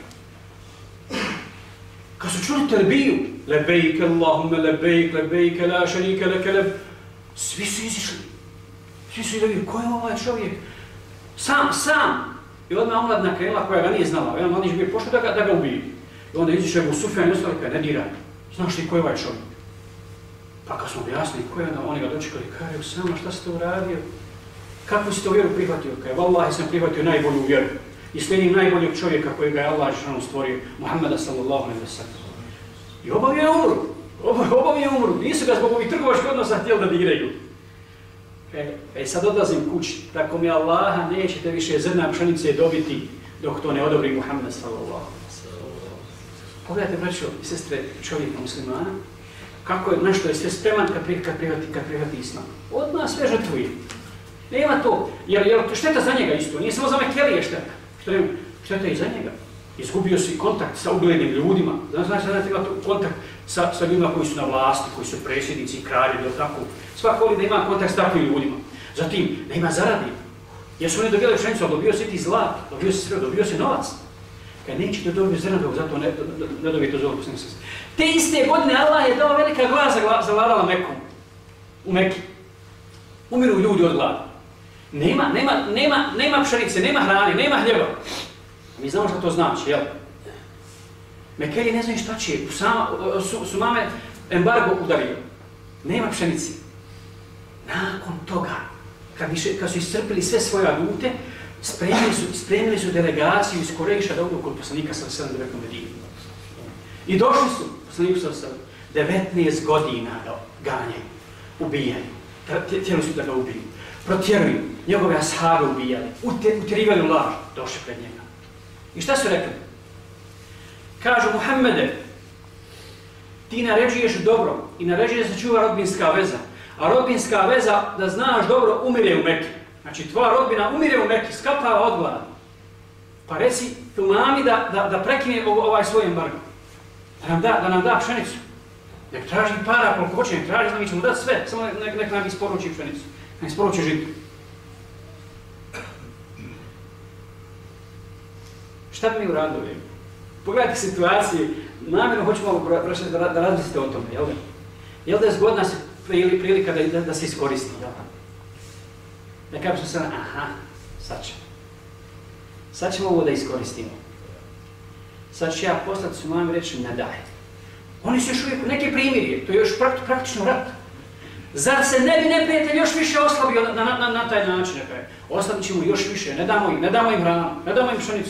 B: Kad su čuli telbiju, lebejke Allahumme lebejke, lebejke la šarike leke leb, svi su izišli. Svi su izišli, ko je ovaj čovjek? Sam, sam. I odmah omladna krenula koja ga nije znala, jedan mladić bio pošao da ga, da ga ubije. I onda izišao u Sufjan i ostali, kaj ne diraj. Znaš ti ko je ovaj čovjek? Pa kad smo objasnili ko je, oni ga dočekali, kaj Usama, šta si to uradio? Kakvu si to vjeru prihvatio? Kaj, vallahi sam prihvatio najbolju vjeru. I slijedim najboljeg čovjeka kojega je Allah dželešanu stvorio, Muhammeda sallallahu alejhi ve sellem. I obavio je umru. Obavio je umru. Nisu ga zbog ovih trgovačkih odnosa htjeli da diraju. E, e sad odlazim kući. Tako mi Allaha nećete više zrna pšenice dobiti dok to ne odobri Muhammed sallallahu alejhi ve sellem. Pogledajte, braćo i sestre, čovjeka muslimana, kako je nešto je sve spreman kad prihvati, kad prihvati islam. Odmah sve žrtvuje. Nema to, jer, jer šteta za njega isto, nije samo za Mekelije šteta. Šteta je i za njega. Izgubio si kontakt sa uglednim ljudima. Znači, znači da ima kontakt sa, sa ljudima koji su na vlasti, koji su predsjednici, kraljevi, ili tako. Svako voli da ima kontakt s takvim ljudima. Zatim, da ima zaradi. Jer su oni dobili pšenicu, dobio si ti zlat, dobio si sve, dobio si novac. Kad neće da dobiju zaradu, zato ne, ne dobije to zove poslanik. Te iste godine Allah je dao velika glad zavladala Mekom. U Meki. Umiru ljudi od glada. Nema, nema, nema, nema pšenice, nema hrane, nema hljeba. Mi znamo što to znači, jel? Mekelije ne znaju šta će, Usama, su, su mame embargo udario. Nema pšenice. Nakon toga, kad, više, kad su iscrpili sve svoje adute, spremili su, spremili su delegaciju iz Kurejša da odu kod poslanika sallallahu alejhi ve sellem u Medinu. I došli su, poslaniku sallallahu alejhi ve sellem, devetnaest godina ga ganjaju, ubijaju. Htjeli su da ga ubiju. Protjeruju, njegove ashabe ubijali, utjerivali u laž, došli pred njega. I šta su rekli? Kažu, Muhammede, ti naređuješ dobro i naređuješ da se čuva rodbinska veza, a rodbinska veza, da znaš dobro, umire u Meki. Znači, tvoja rodbina umire u Meki, skapava od glada. Pa reci Umami da, da, da prekine ovaj svoj embargo, da nam da, da nam da pšenicu. Nek traži para koliko hoće, nek traži, mi ćemo dati sve, samo nek, nek nam isporuči pšenicu. Ne isporuči žito. Šta bi mi uradili? Pogledajte situacije, namjerno hoću malo prošli da, da razmislite o tome, jel da? Jel da je zgodna se prilika da, da, da se iskoristi, jel da? Da kažem se, aha, sad ćemo. Sad ćemo ovo da iskoristimo. Sad ću ja poslati su mami reći, ne daj. Oni su još uvijek neke primirje, to je još prakt, praktično rat. Zar se ne bi neprijatelj još više oslabio na, na, na, na taj način? Oslabit ćemo još više, ne damo im, ne damo im hranu, ne damo im pšenicu.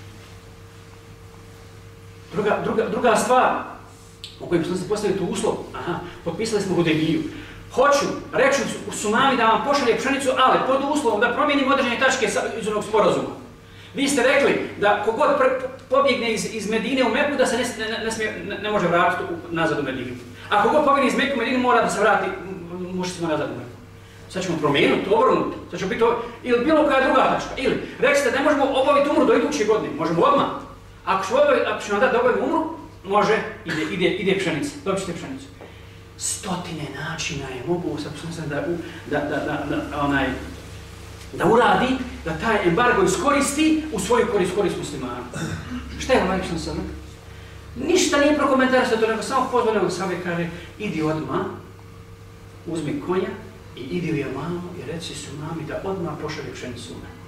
B: Druga, druga, druga stvar, u kojoj smo se postavili tu uslov, aha, potpisali smo Hudejbiju. Hoću, reću su mami da vam pošalje pšenicu, ali pod uslovom da promijenimo određene tačke iz onog sporazuma. Vi ste rekli da kogod pobjegne iz, iz Medine u Meku da se ne, ne, ne, smije, ne, ne može vratiti u, nazad u Medinu. A kogod pobjegne iz Meku u Medinu mora da se vrati mušicima nazad u Meku. Sad ćemo promijenuti, obrnuti, sad ćemo biti to, ili bilo koja druga tačka. Ili, rekli ste da ne možemo obaviti umru do iduće godine, možemo odmah. Ako ćemo, obavi, ako ćemo dati da obavimo umru, može, ide, ide, ide pšenica, dobit ćete pšenicu. Stotine načina je mogu da, da, da, da, da, onaj, da uradi, da taj embargo iskoristi u svoju korist, korist muslimana. Šta je ovaj što sam? Ništa nije prokomentarisao to, nego samo pozvao, nego sam kaže, idi odmah, uzmi konja i idi u Jamamu i reci su mami da odmah pošalje pšenicu u Meku.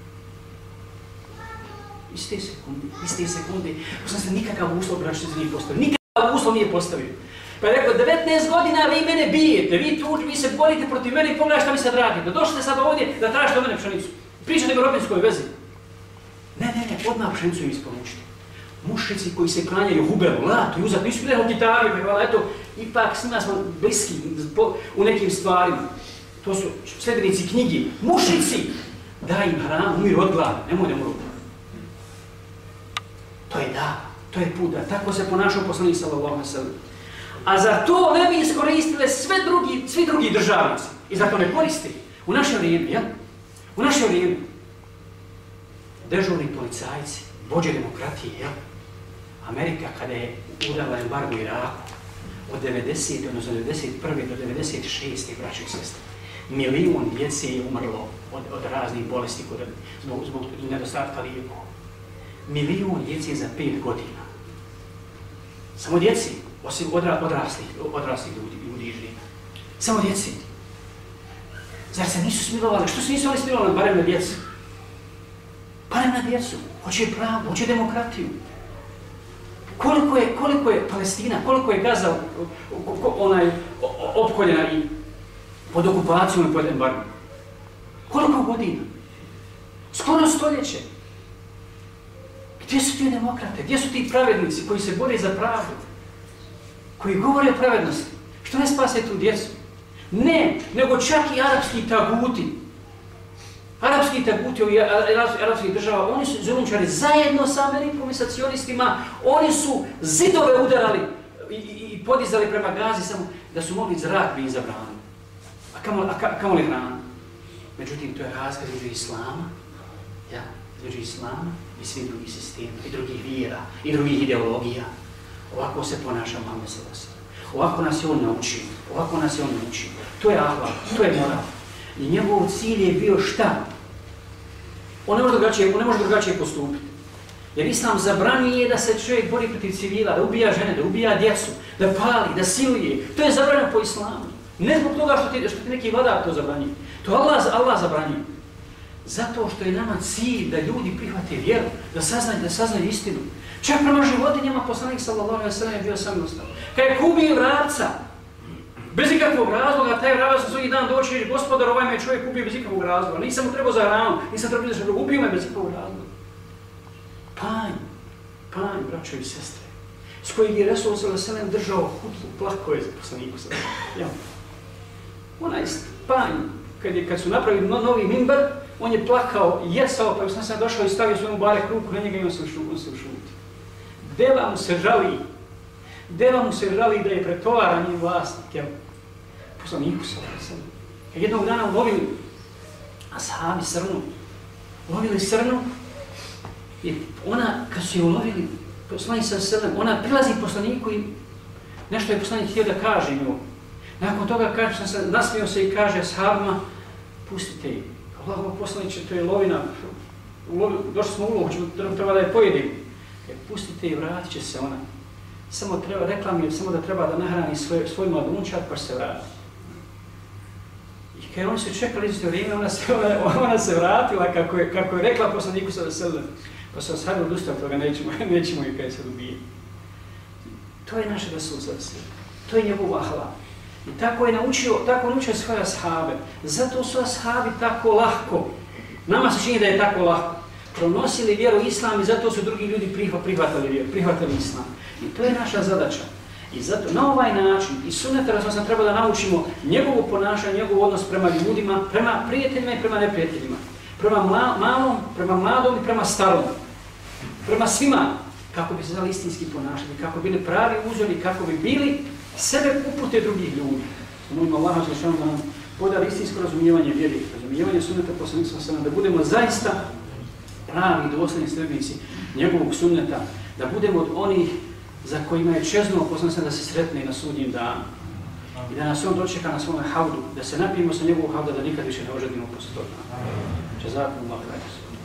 B: Iste sekundi, iste sekundi, sam se nikakav uslov braćnici nije postavio, nikakav uslov nije postavio. Pa je rekao, devetnaest godina vi mene bijete, vi tu, vi se borite protiv mene i pogledaj šta mi sad radite. Došli ste sad ovdje da tražite od mene pšenicu. Pričate o rodbinskoj vezi. Ne, ne, ne, odmah pšenicu im isporučite. Mušrici koji se klanjaju Hubelu, Latu i Uzatu, nisu bili u Kitariju, hvala, eto, ipak s njima smo bliski u nekim stvarima. To su sljedbenici knjige. Mušrici, daj im hranu, umiru od glada, nemoj da umru. To je da, to je put da. Tako se ponašao poslanik sallallahu alejhi ve sellem. A za to ne bi iskoristile sve drugi, svi drugi državnici. I zato ne koristi. U naše vrijeme, jel? U naše vrijeme. Dežurni policajci, vođe demokratije, jel? Amerika kada je udala embargo Iraku od devedesete, odnosno devedeset prve do devedeset šeste braće i sestre, milijun djece je umrlo od, od raznih bolesti kod, zbog, zbog nedostatka lijekova. Milijun djece za pet godina. Samo djeci, osim odra, odraslih, odraslih ljudi, ljudi živi. Samo djeci. Zar se nisu smilovali? Što se nisu oni smilovali barem na djecu? Barem na djecu. Hoće pravdu, hoće demokratiju. Koliko je, koliko je Palestina, koliko je Gaza onaj, opkoljena i pod okupacijom i pod embargom? Koliko godina? Skoro stoljeće. Gdje su ti demokrate? Gdje su ti pravednici koji se bore za pravdu? Koji govore o pravednosti? Što ne spase tu djecu? Ne, nego čak i arapski taguti. Arapski taguti ovi arapskih država, oni su zulumčari zajedno sa Amerikom i sa cionistima, oni su zidove udarali i, i, i podizali prema Gazi samo da su mogli zrak bi im zabranili. A kamo, a, a kamo li hranu? Međutim, to je razlika između islama, ja, između islama i svih drugih sistema, i drugih vjera, i drugih ideologija. Ovako se ponaša Muhammed sallallahu alejhi ve sellem. Ovako nas je on naučio, ovako nas je on naučio. To je ahlak, to je moral. I njegov cilj je bio šta? On ne može drugačije, on ne može drugačije postupiti. Jer Islam zabranjuje da se čovjek bori protiv civila, da ubija žene, da ubija djecu, da pali, da siluje. To je zabranjeno po Islamu. Ne zbog toga što ti, što ti neki vladar to zabranjuje. To Allah, Allah zabranjuje. Zato što je nama cilj da ljudi prihvate vjeru, da saznaju, da saznaju istinu. Čak prema životinjama poslanik sallallahu alejhi ve sellem je bio samostalan. Kad je ubio vrapca, bez ikakvog razloga, taj vravac na svaki dan doći i reći, gospodar, ovaj me čovjek ubio bez ikakvog razloga. Nisam mu trebao za hranu, nisam trebao za drugo, ubio me bez ikakvog razloga. Panj, panj, braćo i sestre, s kojeg je Resul sallallahu alejhi ve sellem držao hutbu, plako je za poslaniku sallallahu alejhi ve sellem. Onaj panj, kad, je, kad su napravili no, novi mimbar, on je plakao, jesao, pa sam sam došao i stavio svojom barek ruku na njega i on se ušuti. Deva mu se žali, deva mu se žali da je pretovaran njen vlasnik, jel? Poslaniku sallallahu alejhi ve sellem. Kad jednog dana ulovili ashabi srnu, ulovili srnu i ona, kad su je ulovili, poslanik sallallahu alejhi ve sellem, ona prilazi poslaniku i nešto je poslanik htio da kaže njoj. Nakon toga kaže, sam se nasmio se i kaže ashabima, pustite je. Allahov poslaniče, to je lovina, došli smo u ulovu, treba da je pojedimo. Jer pustite i vratit će se ona. Samo treba, rekla mi je samo da treba da nahrani svoj, svoj mladunčak pa se vrati. I kad oni su čekali isto vrijeme, ona se, ona, ona se vratila kako je, kako je rekla poslaniku sallallahu alejhi ve sellem. Pa se sad odustao toga, nećemo, nećemo ju kaj se ubije. To je naše Resul sallallahu alejhi ve sellem. To je njegov ahlak. I tako je naučio, tako naučio svoje ashabe. Zato su ashabi tako lahko. Nama se čini da je tako lahko. Pronosili vjeru Islam i zato su drugi ljudi prihvatali vjeru, prihvatali Islam. I to je naša zadaća. I zato na ovaj način i sunneta Rasulullah treba da naučimo njegovo ponašanje, njegov odnos prema ljudima, prema prijateljima i prema neprijateljima. Prema mla, malom, prema mladom i prema starom. Prema svima, kako bi se znali istinski ponašati, kako bi bili pravi uzori, kako bi bili sebe upute drugih ljudi. Molim Allaha dželešanu da nam podari istinsko razumijevanje vjeri, razumijevanje sunneta poslanika sallallahu alejhi ve sellem, da budemo zaista pravi i dosljedni sljedbenici njegovog sunneta, da budemo od onih za kojima je čeznuo poslanik da se sretne na sudnjem danu i da nas on dočeka na svome haudu, da se napijemo sa njegovog hauda, da nikad više ne ožedimo posle toga. Jazakumullahu khairan.